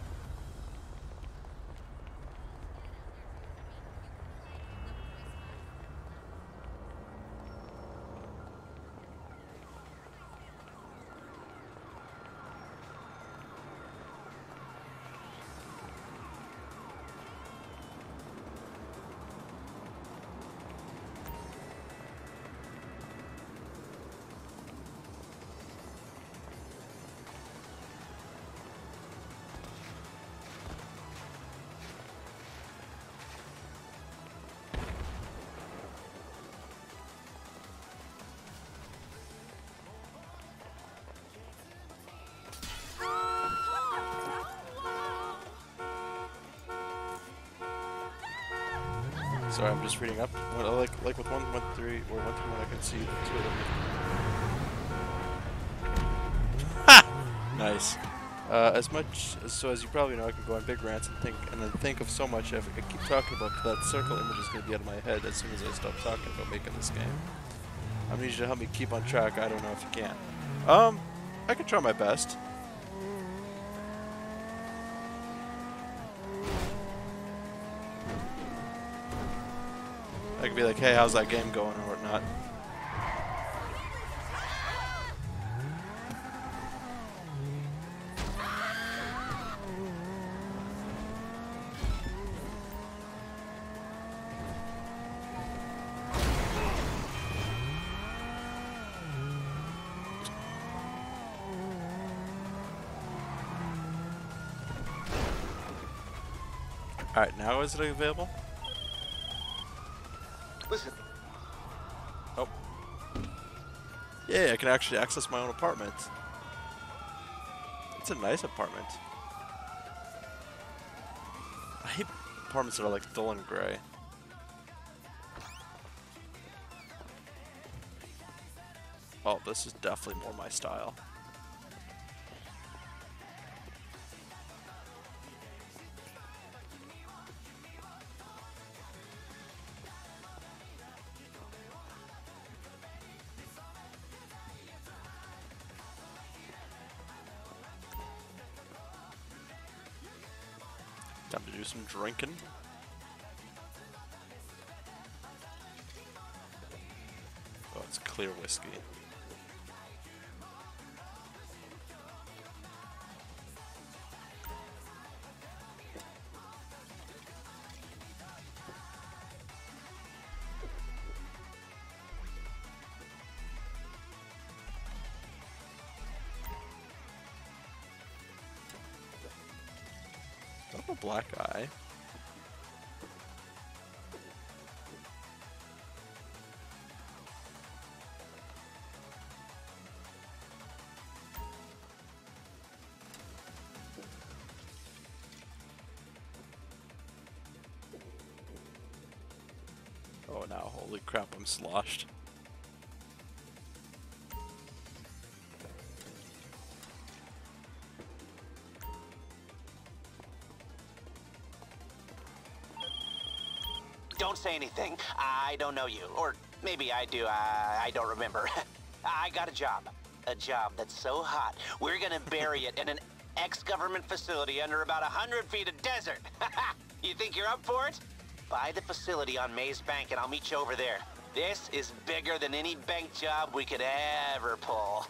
Sorry, I'm just reading up. Well, like like with one one three or one three one, I can see two of them. Ha! Nice. Uh, as much as, so as you probably know, I can go on big rants and think and then think of so much. If I keep talking about that circle image is going to be out of my head as soon as I stop talking about making this game. I need you to help me keep on track. I don't know if you can. Um, I can try my best. I could be like, hey, how's that game going or whatnot. Alright, now is it available? Listen. Oh. Yeah, I can actually access my own apartment. It's a nice apartment. I hate apartments that are like dull and gray. Oh, this is definitely more my style. Time to do some drinking. Oh, it's clear whiskey. black eye. Oh, now, holy crap, I'm sloshed. Don't say anything. I don't know you. Or maybe I do. I, I don't remember. I got a job. A job that's so hot, we're gonna bury it in an ex-government facility under about a hundred feet of desert. You think you're up for it? Buy the facility on Maze Bank and I'll meet you over there. This is bigger than any bank job we could ever pull.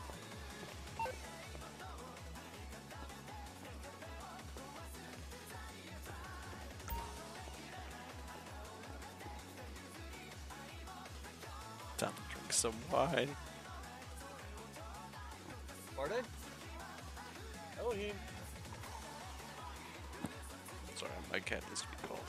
Time to drink some wine. Pardon? Elohim. Sorry, my cat needs to be called.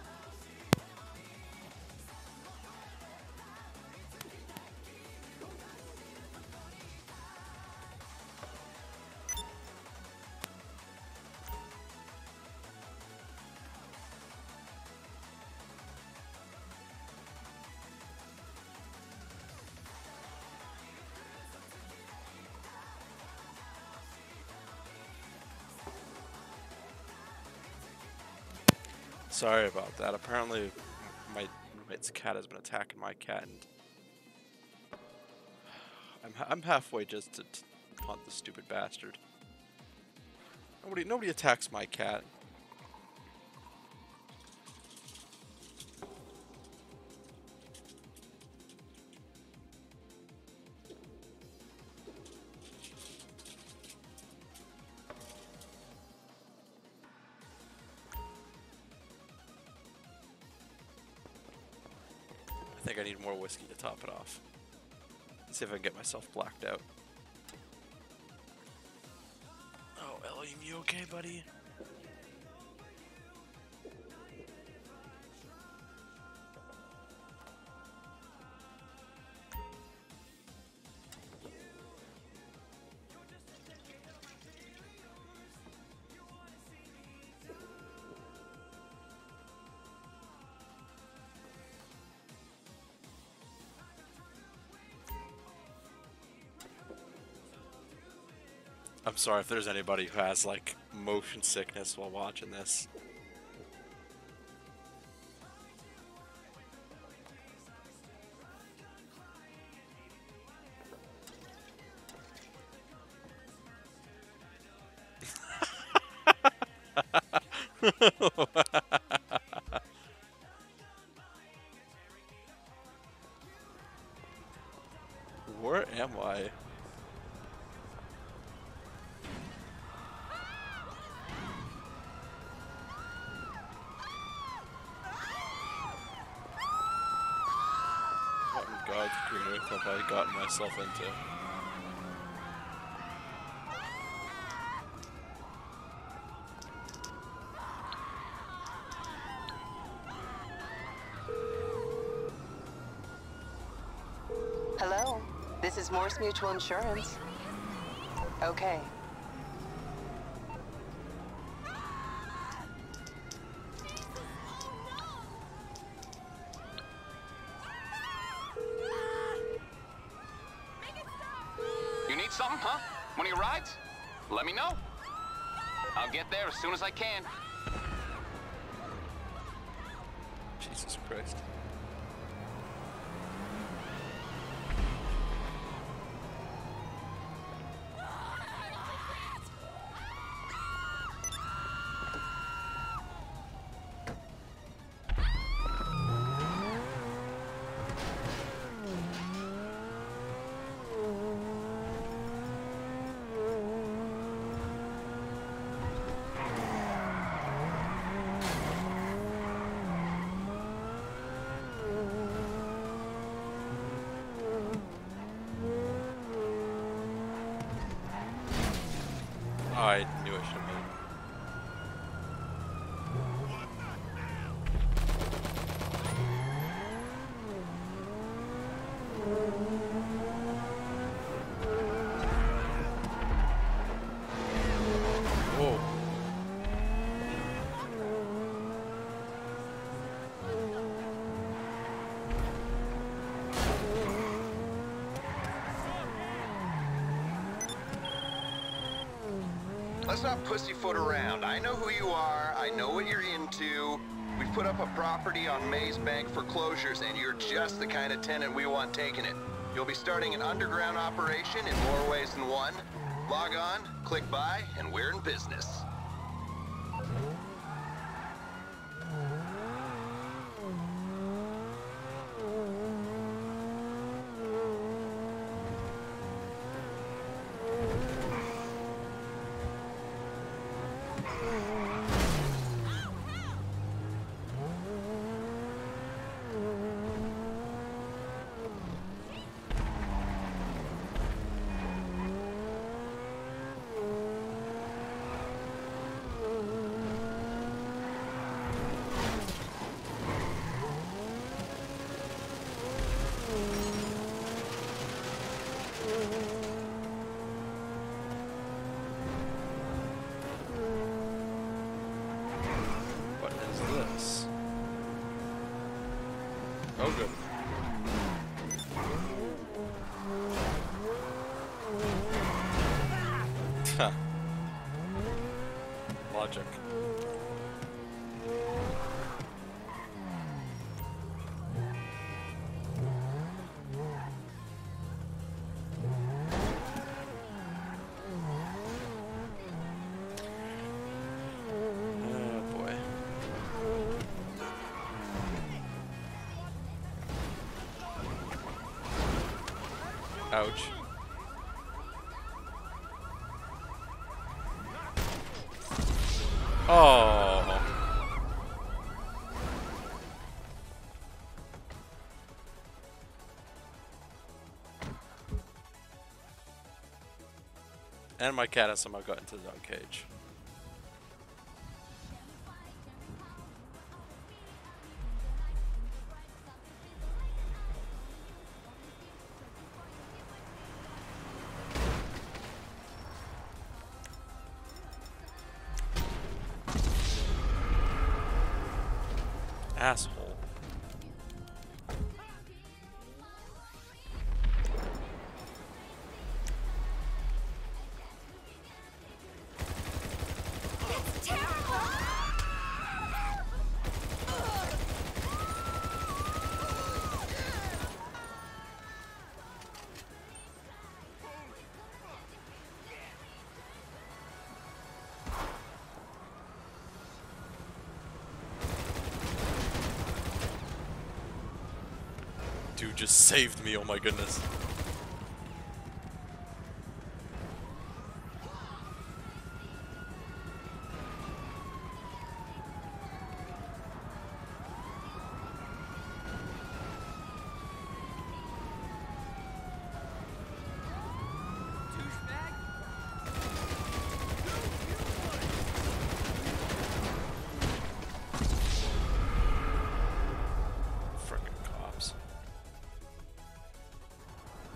Sorry about that. Apparently, my roommate's cat has been attacking my cat, and I'm ha I'm halfway just to t hunt the stupid bastard. Nobody nobody attacks my cat. I think I need more whiskey to top it off. Let's see if I can get myself blacked out. Oh, Elohim, you okay, buddy? I'm sorry if there's anybody who has like motion sickness while watching this. Where am I? What in God's green earth have I gotten myself into? Hello, this is Morse Mutual Insurance. Okay. You need something, huh? One of your rides? Let me know. I'll get there as soon as I can. Jesus Christ. I knew I should have made. Whoa. Let's not pussyfoot around. I know who you are. I know what you're into. We've put up a property on Maze Bank foreclosures, and you're just the kind of tenant we want taking it. You'll be starting an underground operation in more ways than one. Log on, click buy, and we're in business. What is this? Oh, good. Huh. Logic. Oh boy. Ouch. Oh. And my cat has somehow got into the dog cage. Asshole. Dude just saved me, oh my goodness. Frickin' cops.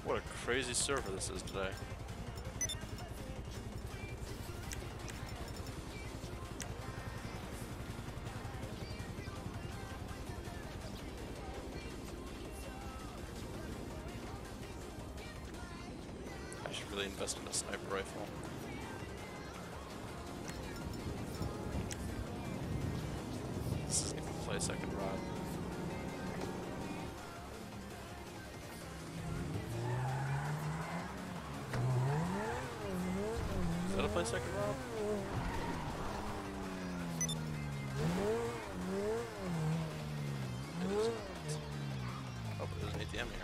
What a crazy server this is today. I should really invest in a sniper rifle. This isn't even play second Rob. Is that a play second Rob? It is not. Oh, but there's an A T M here.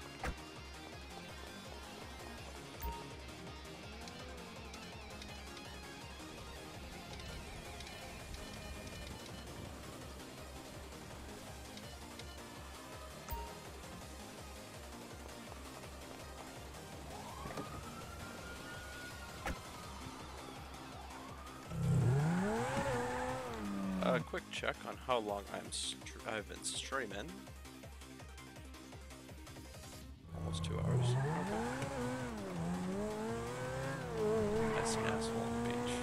A uh, quick check on how long I'm str I've been streaming. Almost two hours. Okay. Nice castle on the beach.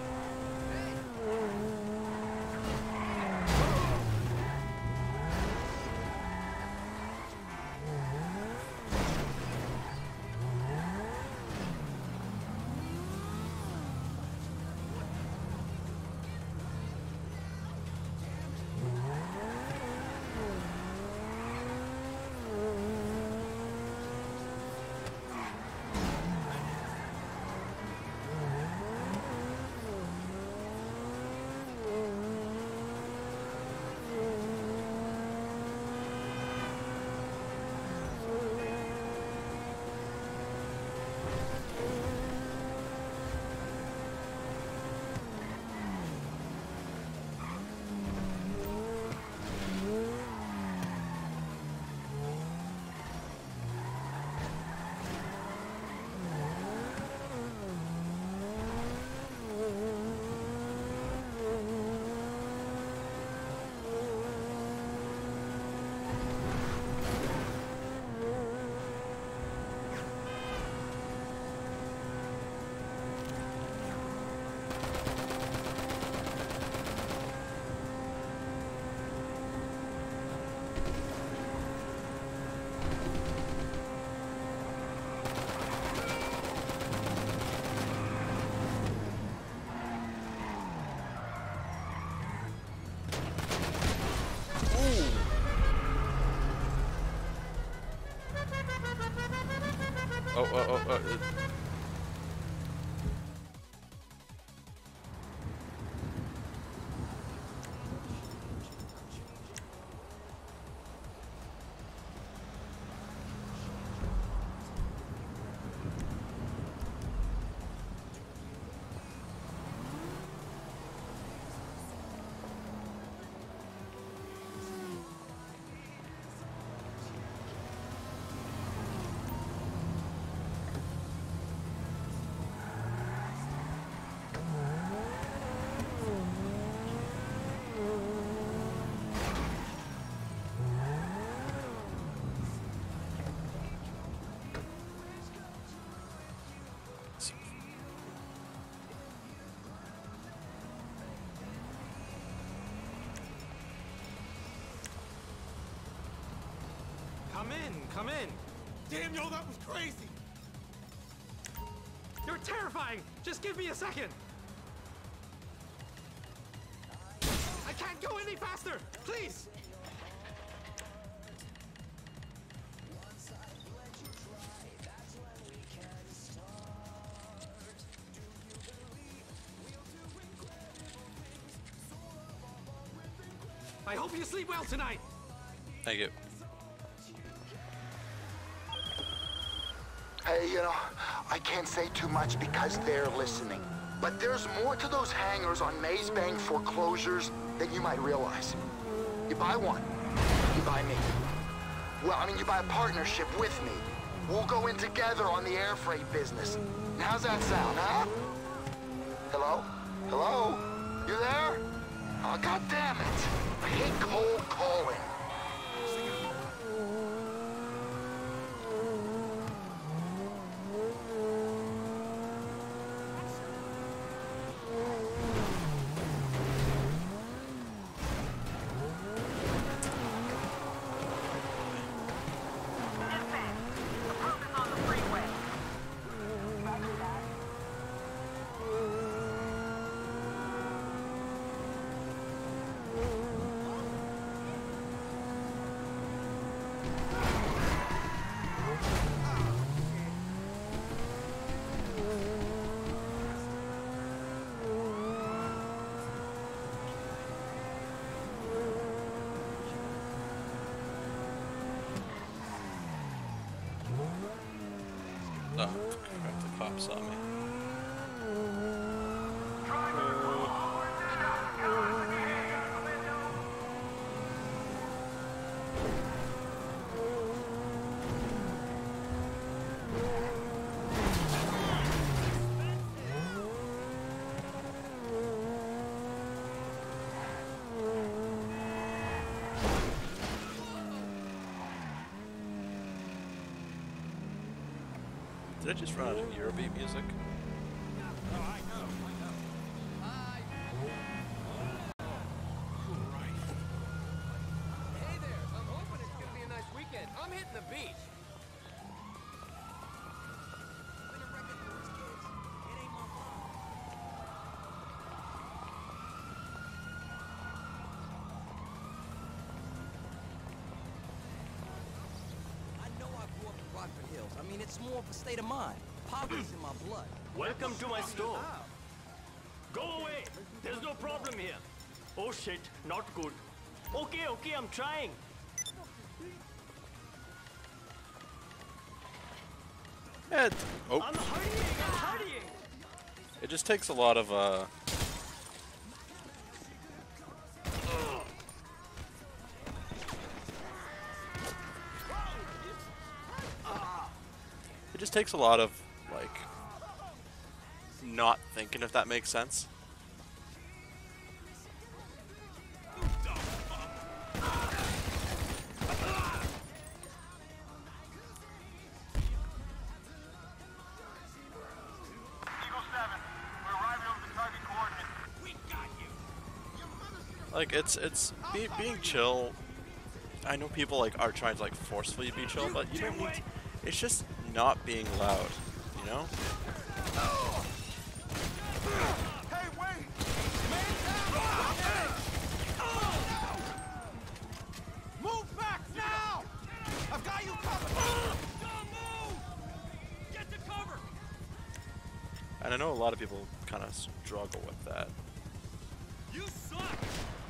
Oh, oh, oh, oh. Uh, Come in, come in. Damn, yo, that was crazy. You're terrifying. Just give me a second. I can't go any faster. Please. I hope you sleep well tonight. Thank you. Hey, you know, I can't say too much because they're listening. But there's more to those hangars on Maze Bank foreclosures than you might realize. You buy one, you buy me. Well, I mean, you buy a partnership with me. We'll go in together on the air freight business. And how's that sound, huh? Hello? Hello? You there? Oh, God damn it. I hate cold calling. cop saw me. Did I just run out of Eurobeat music? Oh, I know, I know. Hi. Christ. Hey there, I'm hoping it's gonna be a nice weekend. I'm hitting the beach. Rockford Hills. I mean, it's more of a state of mind. Poverty's in my blood. Welcome to my store. Go away. There's no problem here. Oh shit, not good. Okay, okay, I'm trying. It, oh. I'm hurrying, I'm hurrying. It just takes a lot of uh It just takes a lot of, like, not thinking, if that makes sense. Like, it's, it's, be, being chill, I know people, like, are trying to, like, forcefully be chill, but you don't need to, it's just not being loud, you know? Hey, wait! Move back now! I've got you covered! Don't move! Get to cover! And I know a lot of people kind of struggle with that. You suck!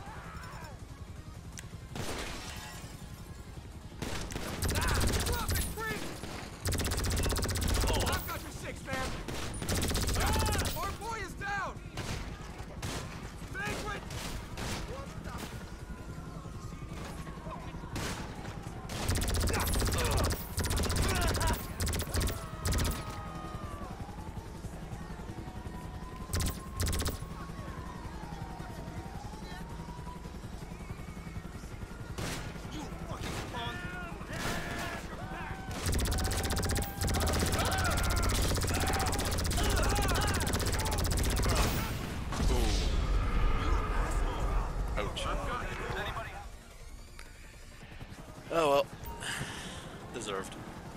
Oh well, deserved.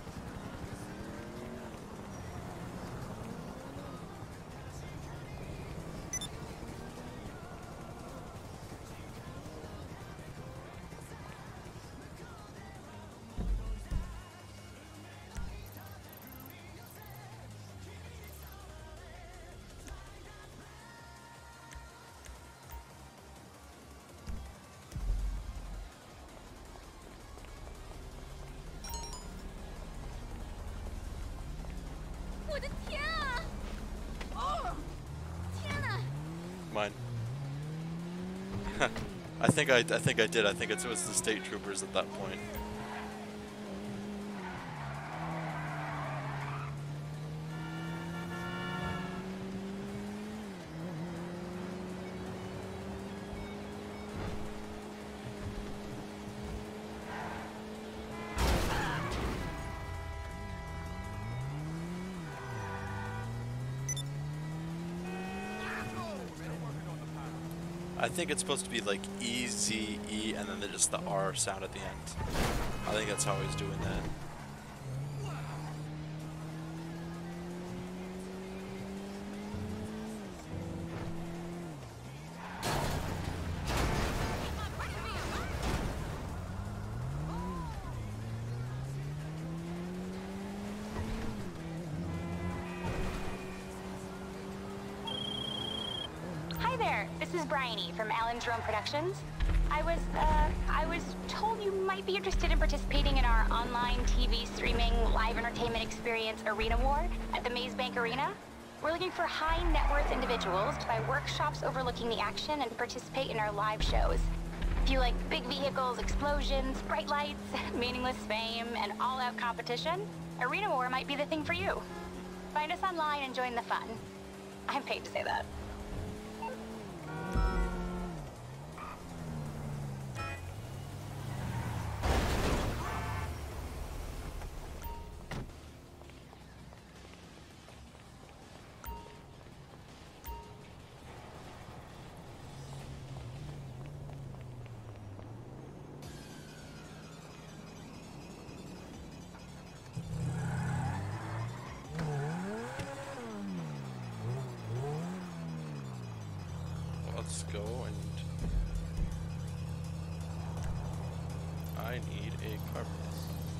Mine. I think I, I think I did. I think it was the state troopers at that point. I think it's supposed to be like E, Z, E, and then there's just the R sound at the end. I think that's how he's doing that. Hi there, this is Bryony from Alan's Rome Productions. I was, uh, I was told you might be interested in participating in our online T V streaming live entertainment experience Arena War at the Maze Bank Arena. We're looking for high net worth individuals to buy workshops overlooking the action and participate in our live shows. If you like big vehicles, explosions, bright lights, meaningless fame, and all-out competition, Arena War might be the thing for you. Find us online and join the fun. I'm paid to say that. Let's go, and I need a car press.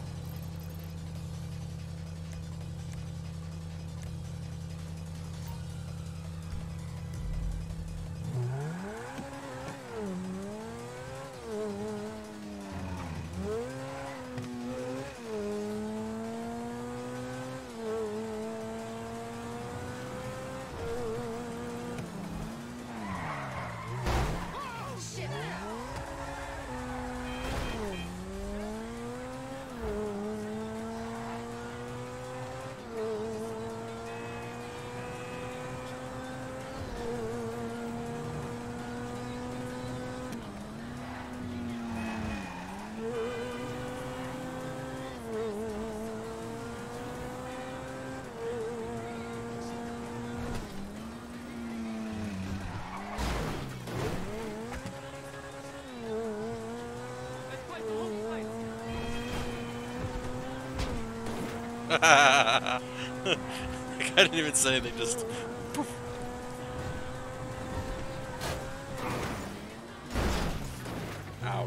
I didn't even say anything, just poof. Ow.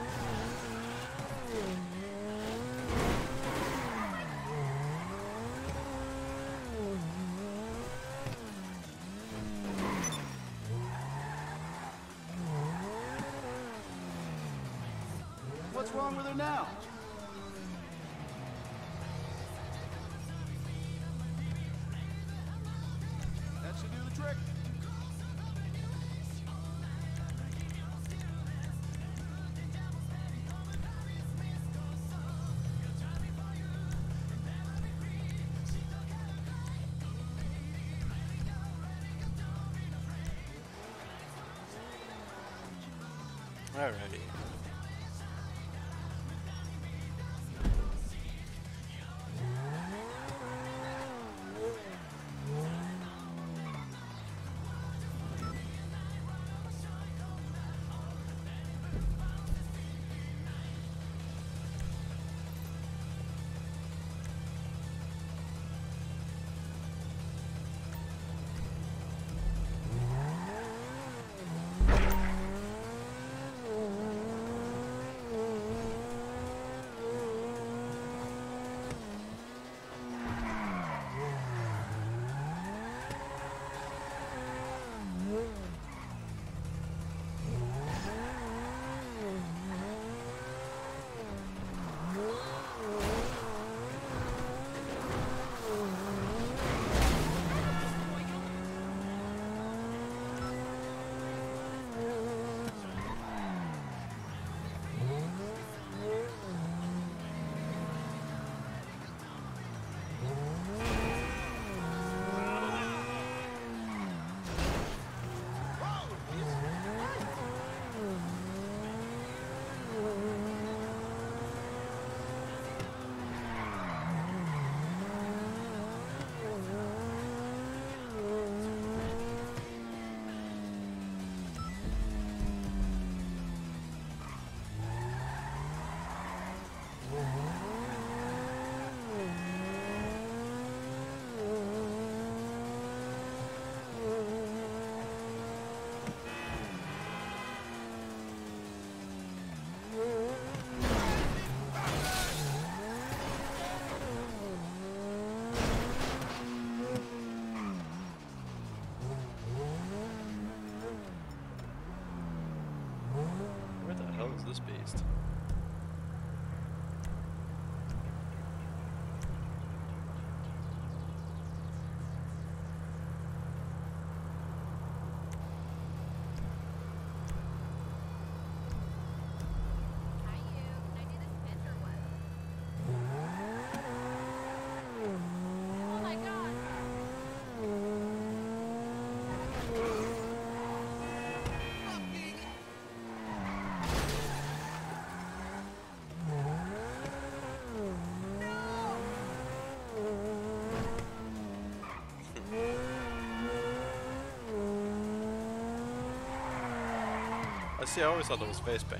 What's wrong with her now? That should do the trick. Alrighty. this beast. I see, I always thought that was face paint.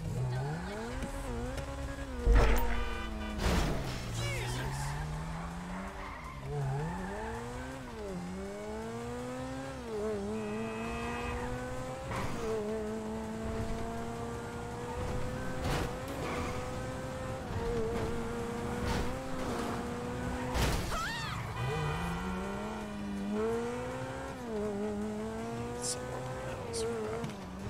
Some more metals, crap.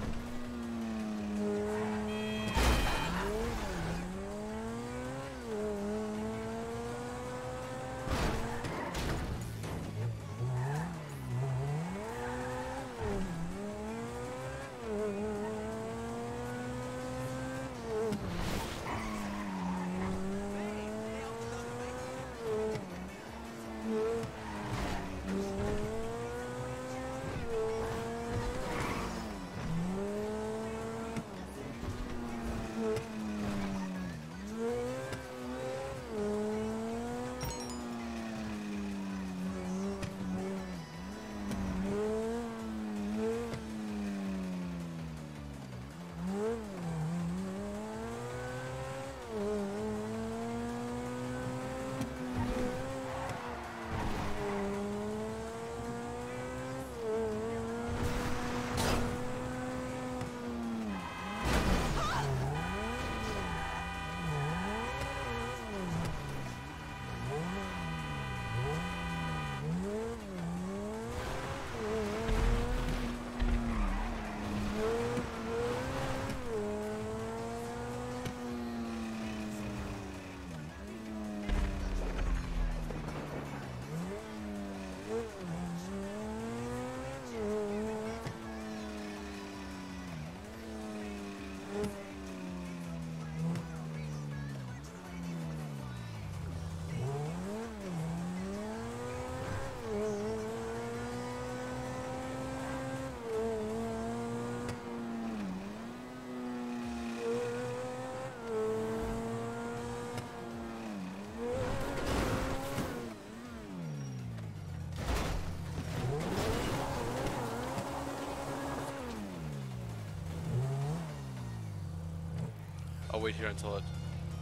I'll wait here until it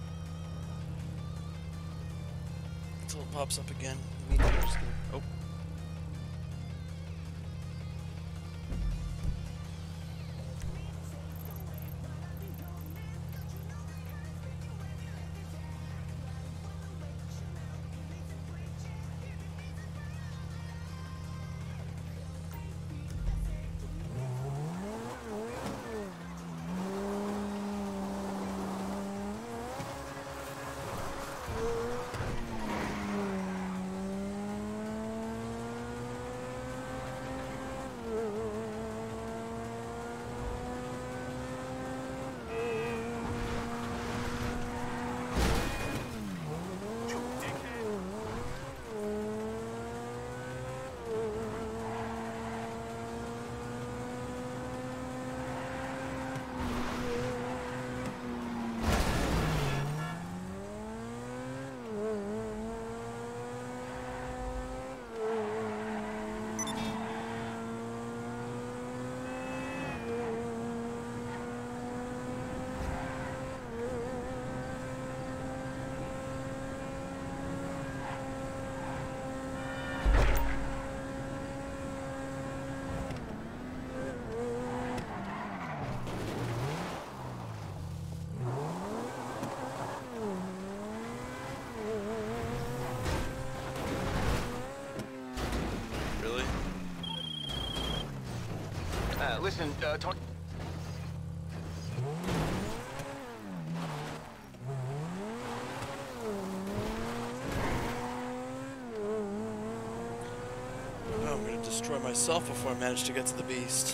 until it pops up again. Oh. Uh, listen, uh, Tony. myself before I managed to get to the beast.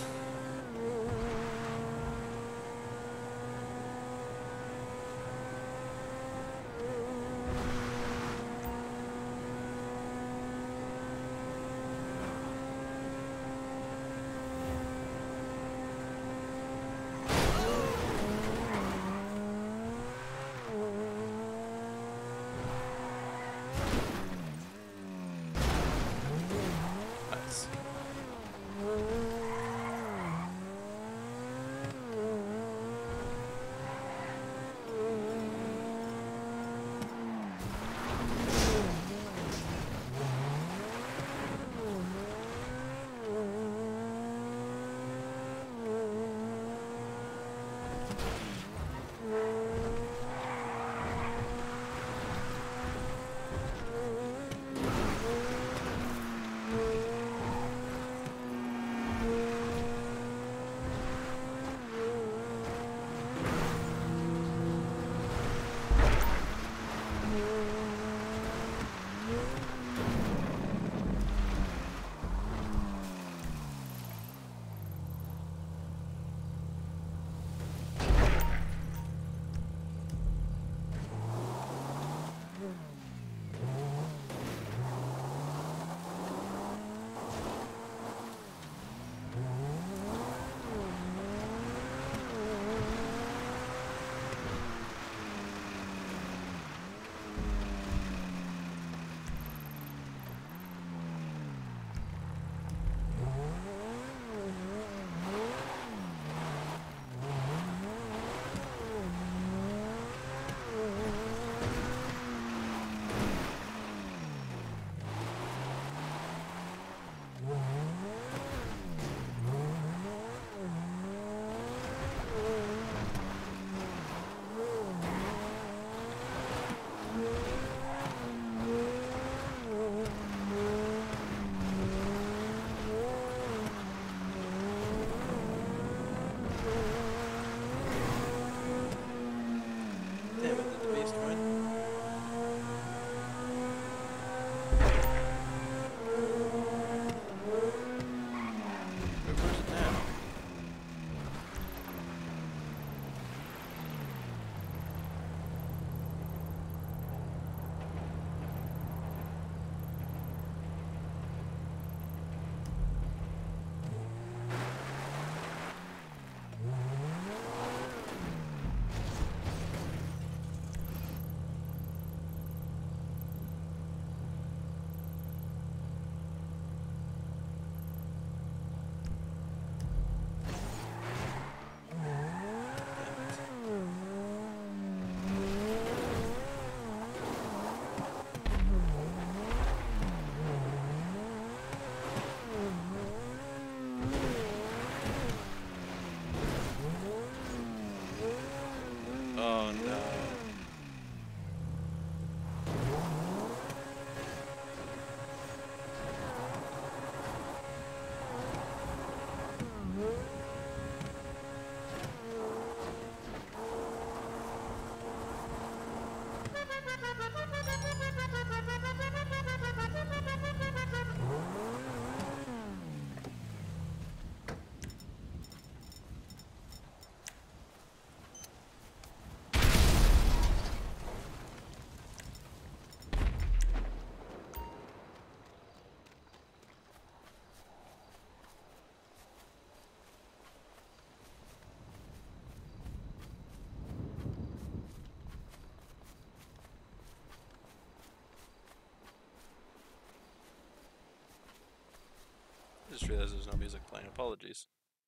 I just realized there's no music playing. Apologies.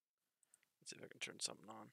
Let's see if I can turn something on.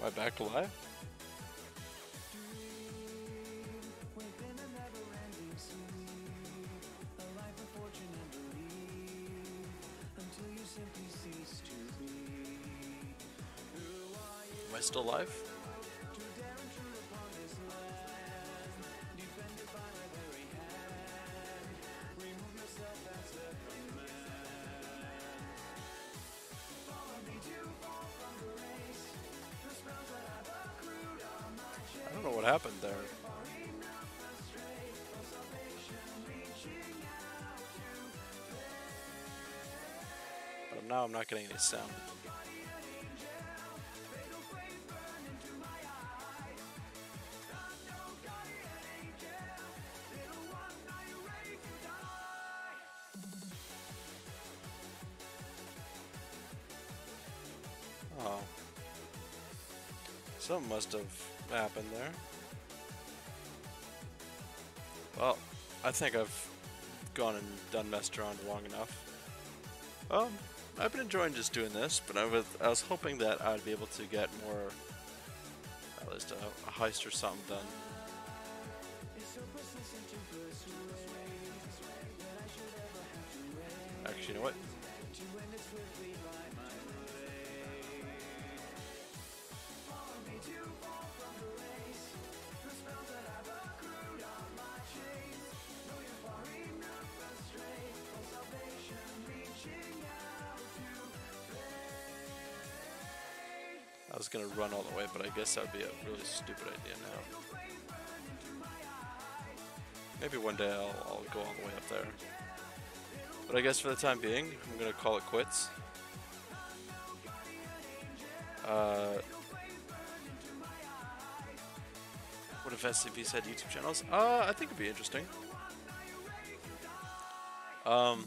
Am I back to live? Am I still live? I don't know what happened there. But now I'm not getting any sound. Oh. Something must have happened there. Well, I think I've gone and done messed around long enough. Um, I've been enjoying just doing this, but I was, I was hoping that I'd be able to get more, at least a, a heist or something done. Actually, you know what? I was gonna run all the way, but I guess that would be a really stupid idea now. Maybe one day I'll, I'll go all the way up there. But I guess for the time being, I'm gonna call it quits. Uh, what if S C Vs had YouTube channels? Uh, I think it'd be interesting. Um.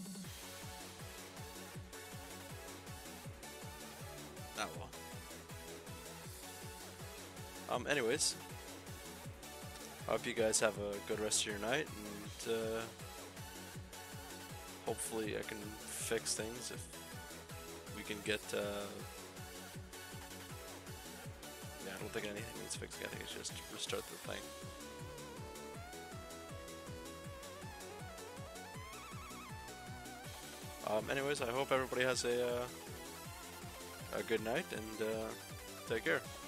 Oh well. Um, anyways, I hope you guys have a good rest of your night, and uh, hopefully I can fix things if we can get, uh, yeah, I don't think anything needs fixing. I think it's just restart the thing. Um, anyways, I hope everybody has a, uh, a good night, and uh, take care.